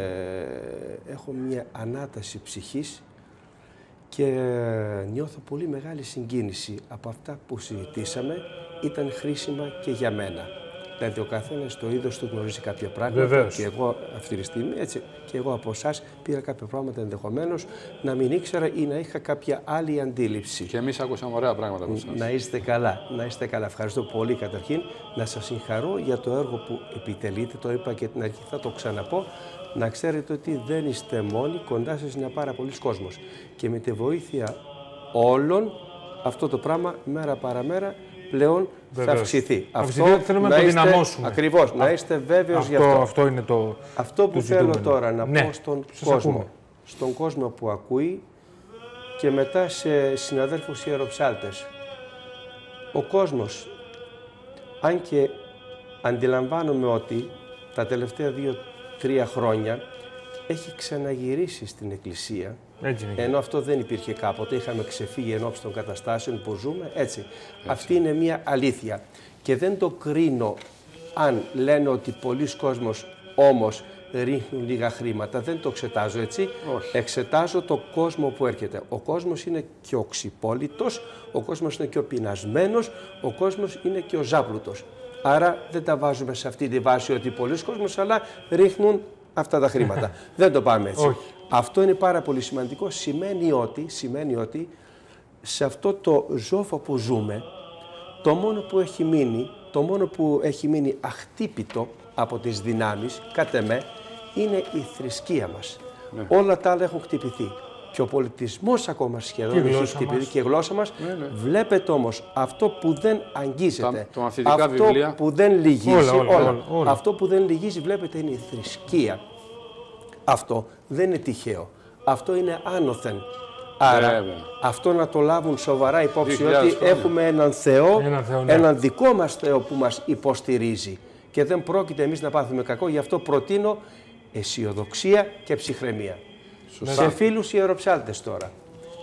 Έχω μια ανάταση ψυχής και νιώθω πολύ μεγάλη συγκίνηση από αυτά που συζητήσαμε. Ήταν χρήσιμα και για μένα. Δηλαδή ο καθένας στο είδος του γνωρίζει κάποια πράγματα. Βεβαίως. Και εγώ αυτή τη στιγμή, έτσι, και εγώ από εσάς πήρα κάποια πράγματα ενδεχομένως να μην ήξερα ή να είχα κάποια άλλη αντίληψη. Και εμείς ακούσαμε ωραία πράγματα από εσάς. Να είστε καλά, να είστε καλά. Ευχαριστώ πολύ καταρχήν. Να σας συγχαρώ για το έργο που επιτελείτε. Το είπα και την αρχή, θα το ξαναπώ. Να ξέρετε ότι δεν είστε μόνοι, κοντά σας είναι πάρα πολλοί κόσμος. Και με τη βοήθεια όλων αυτό το πράγμα μέρα παραμέρα πλέον θα αυξηθεί. Αυτό θέλουμε να το δυναμώσουμε. Ακριβώς, να είστε βέβαιος γι' αυτό. Αυτό είναι το. Αυτό που θέλω τώρα να πω στον κόσμο. Ακούμε. Στον κόσμο που ακούει και μετά σε συναδέλφους ιεροψάλτες. Ο κόσμος, αν και αντιλαμβάνομαι ότι τα τελευταία 2-3 χρόνια έχει ξαναγυρίσει στην Εκκλησία, ενώ αυτό δεν υπήρχε κάποτε, είχαμε ξεφύγει ενώπιση των καταστάσεων που ζούμε, έτσι. Αυτή είναι μια αλήθεια και δεν το κρίνω αν λένε ότι πολλοί κόσμος όμως ρίχνουν λίγα χρήματα, δεν το εξετάζω έτσι. Όχι. Εξετάζω το κόσμο που έρχεται. Ο κόσμος είναι και ο ξυπόλυτος, ο κόσμος είναι και ο πεινασμένος, ο κόσμος είναι και ο ζάπλουτος. Άρα δεν τα βάζουμε σε αυτή τη βάση ότι πολλοί κόσμος, αλλά ρίχνουν αυτά τα χρήματα. Δεν το πάμε έτσι. Όχι. Αυτό είναι πάρα πολύ σημαντικό. Σημαίνει ότι σε αυτό το ζόφο που ζούμε, το μόνο που έχει μείνει αχτύπητο από τις δυνάμεις, κατ' εμέ, είναι η θρησκεία μας. Ναι. Όλα τα άλλα έχουν χτυπηθεί. Και ο πολιτισμός ακόμα σχεδόν έχει χτυπηθεί και η γλώσσα μας. Ναι. Βλέπετε όμως αυτό που δεν αγγίζεται, αυτό βιβλία. που δεν λυγίζει, όλα. Αυτό που δεν λυγίζει βλέπετε είναι η θρησκεία. Αυτό δεν είναι τυχαίο. Αυτό είναι άνωθεν. Άρα αυτό να το λάβουν σοβαρά υπόψη ότι έχουμε έναν Θεό, έναν δικό μας Θεό που μας υποστηρίζει. Και δεν πρόκειται εμείς να πάθουμε κακό, γι' αυτό προτείνω αισιοδοξία και ψυχραιμία. Σε φίλους ιεροψάλτες τώρα,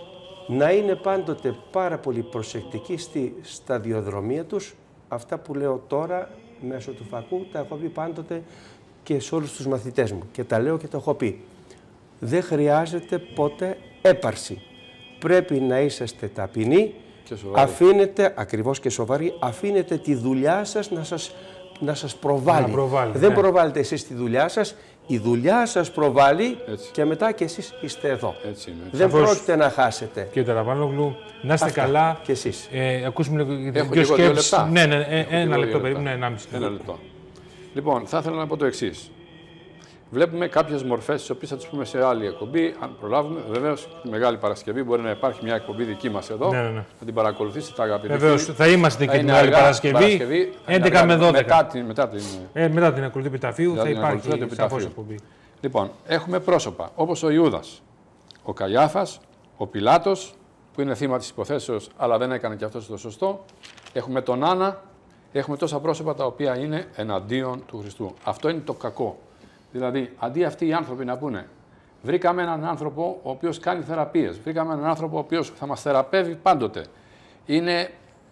να είναι πάντοτε πάρα πολύ προσεκτικοί στη σταδιοδρομία τους. Αυτά που λέω τώρα μέσω του φακού τα έχω πει πάντοτε και σε όλους τους μαθητές μου και τα λέω και τα έχω πει. Δεν χρειάζεται ποτέ έπαρση. Πρέπει να είσαστε ταπεινοί, αφήνετε, ακριβώς και σοβαροί, αφήνετε τη δουλειά σας να σας προβάλλει. Δεν προβάλλετε εσείς τη δουλειά σας, η δουλειά σας προβάλλει και μετά και εσείς είστε εδώ. Δεν πρόκειται να χάσετε. Κύριε Ταραβάνογλου, να είστε καλά. Και εσείς. Ακούσουμε λίγο δύο λεπτά. Ναι, ένα λεπτό περίπου, 1,5 λεπτό. Λοιπόν, θα ήθελα να πω το εξής. Βλέπουμε κάποιες μορφές, τις οποίες θα τις πούμε σε άλλη εκπομπή, αν προλάβουμε. Βεβαίως, τη Μεγάλη Παρασκευή μπορεί να υπάρχει μια εκπομπή δική μας εδώ. Ναι. Να την παρακολουθήσετε, αγαπητοί. Βεβαίως, θα είμαστε και την Μεγάλη Παρασκευή. 11 με 12. Μετά την ακολουθή Επιταφείου θα υπάρχει σαφώς εκπομπή. Λοιπόν, έχουμε πρόσωπα όπως ο Ιούδας, ο Καϊάφας, ο Πιλάτος, που είναι θύμα της υποθέσεως, αλλά δεν έκανε και αυτός το σωστό. Έχουμε τον Άννα. Έχουμε τόσα πρόσωπα τα οποία είναι εναντίον του Χριστού. Αυτό είναι το κακό. Δηλαδή, αντί αυτοί οι άνθρωποι να πούνε, βρήκαμε έναν άνθρωπο ο οποίος κάνει θεραπείες, βρήκαμε έναν άνθρωπο ο οποίος θα μας θεραπεύει πάντοτε. Είναι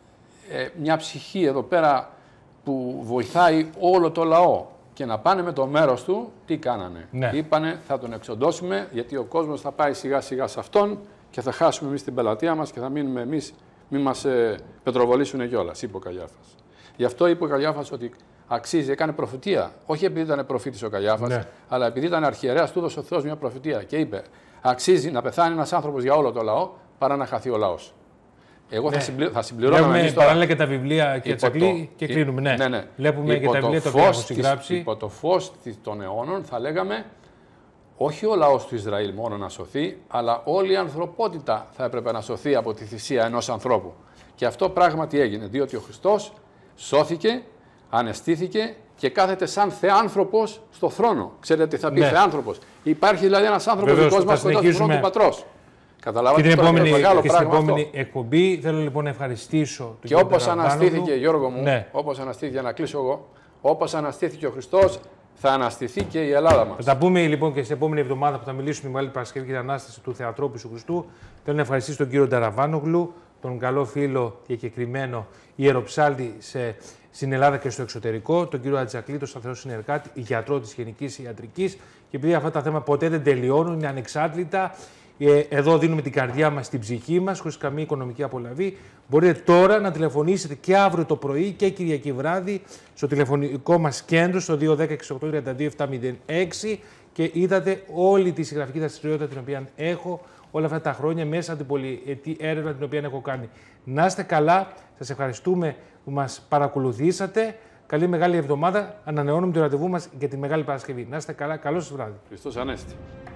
μια ψυχή εδώ πέρα που βοηθάει όλο το λαό. Και να πάνε με το μέρος του, τι κάνανε. Ναι. Είπανε, θα τον εξοντώσουμε, γιατί ο κόσμος θα πάει σιγά σιγά σε αυτόν και θα χάσουμε εμείς την πελατεία μας και θα μείνουμε εμείς, μην μας πετροβολήσουν κιόλας, είπε ο Καϊάφας. Γι' αυτό είπε ο Καϊάφας ότι αξίζει, έκανε προφητεία. Όχι επειδή ήταν προφήτης ο Καϊάφας, ναι, αλλά επειδή ήταν αρχιερέας, του έδωσε ο Θεός μια προφητεία. Και είπε: αξίζει να πεθάνει ένας άνθρωπος για όλο το λαό παρά να χαθεί ο λαός. Εγώ θα συμπληρώνω. Βλέπουμε παράλληλα και τα βιβλία και Τσακλή και κλείνουμε. Ναι. Βλέπουμε και τα βιβλία τα οποία έχουν συγγράψει. Υπό το φως των αιώνων θα λέγαμε όχι ο λαός του Ισραήλ μόνο να σωθεί, αλλά όλη η ανθρωπότητα θα έπρεπε να σωθεί από τη θυσία ενός ανθρώπου. Και αυτό πράγματι έγινε, διότι ο Χριστός σώθηκε, αναισθήθηκε και κάθεται σαν θεάνθρωπος στο θρόνο. Ξέρετε τι θα πει θεάνθρωπος. Υπάρχει δηλαδή ένας άνθρωπος δικός μας κοντά στο θρόνο του Πατρός. Καταλάβατε, και στην επόμενη εκπομπή θέλω λοιπόν να ευχαριστήσω τον και όπως αναστήθηκε, Γιώργο μου, όπως αναστήθηκε, να κλείσω εγώ, Όπως αναστήθηκε ο Χριστός, θα αναστηθεί και η Ελλάδα μας. Θα τα πούμε λοιπόν και στην επόμενη εβδομάδα που θα μιλήσουμε για τη Μεγάλη Παρασκευή και την Ανάσταση του Θεατρόπου Ιησού Χριστού. Θέλω να ευχαριστήσω τον κύριο Νταραβάνογλου, τον καλό φίλο και κεκριμένο ιεροψάλτη στην Ελλάδα και στο εξωτερικό, τον κύριο Ατζακλή, τον σταθερό συνεργάτη, γιατρό της Γενικής Ιατρικής. Και επειδή αυτά τα θέματα ποτέ δεν τελειώνουν, είναι ανεξάρτητα, εδώ δίνουμε την καρδιά μας, την ψυχή μας, χωρίς καμία οικονομική απολαβή. Μπορείτε τώρα να τηλεφωνήσετε και αύριο το πρωί και Κυριακή βράδυ στο τηλεφωνικό μας κέντρο στο 210-6832-706 και είδατε όλη τη συγγραφική δραστηριότητα την οποία έχω όλα αυτά τα χρόνια μέσα από την πολυετή έρευνα την οποία έχω κάνει. Να είστε καλά, σας ευχαριστούμε που μας παρακολουθήσατε. Καλή μεγάλη εβδομάδα. Ανανεώνουμε το ραντεβού μας για τη Μεγάλη Παρασκευή. Να είστε καλά, καλό σας βράδυ. Χριστός Ανέστη.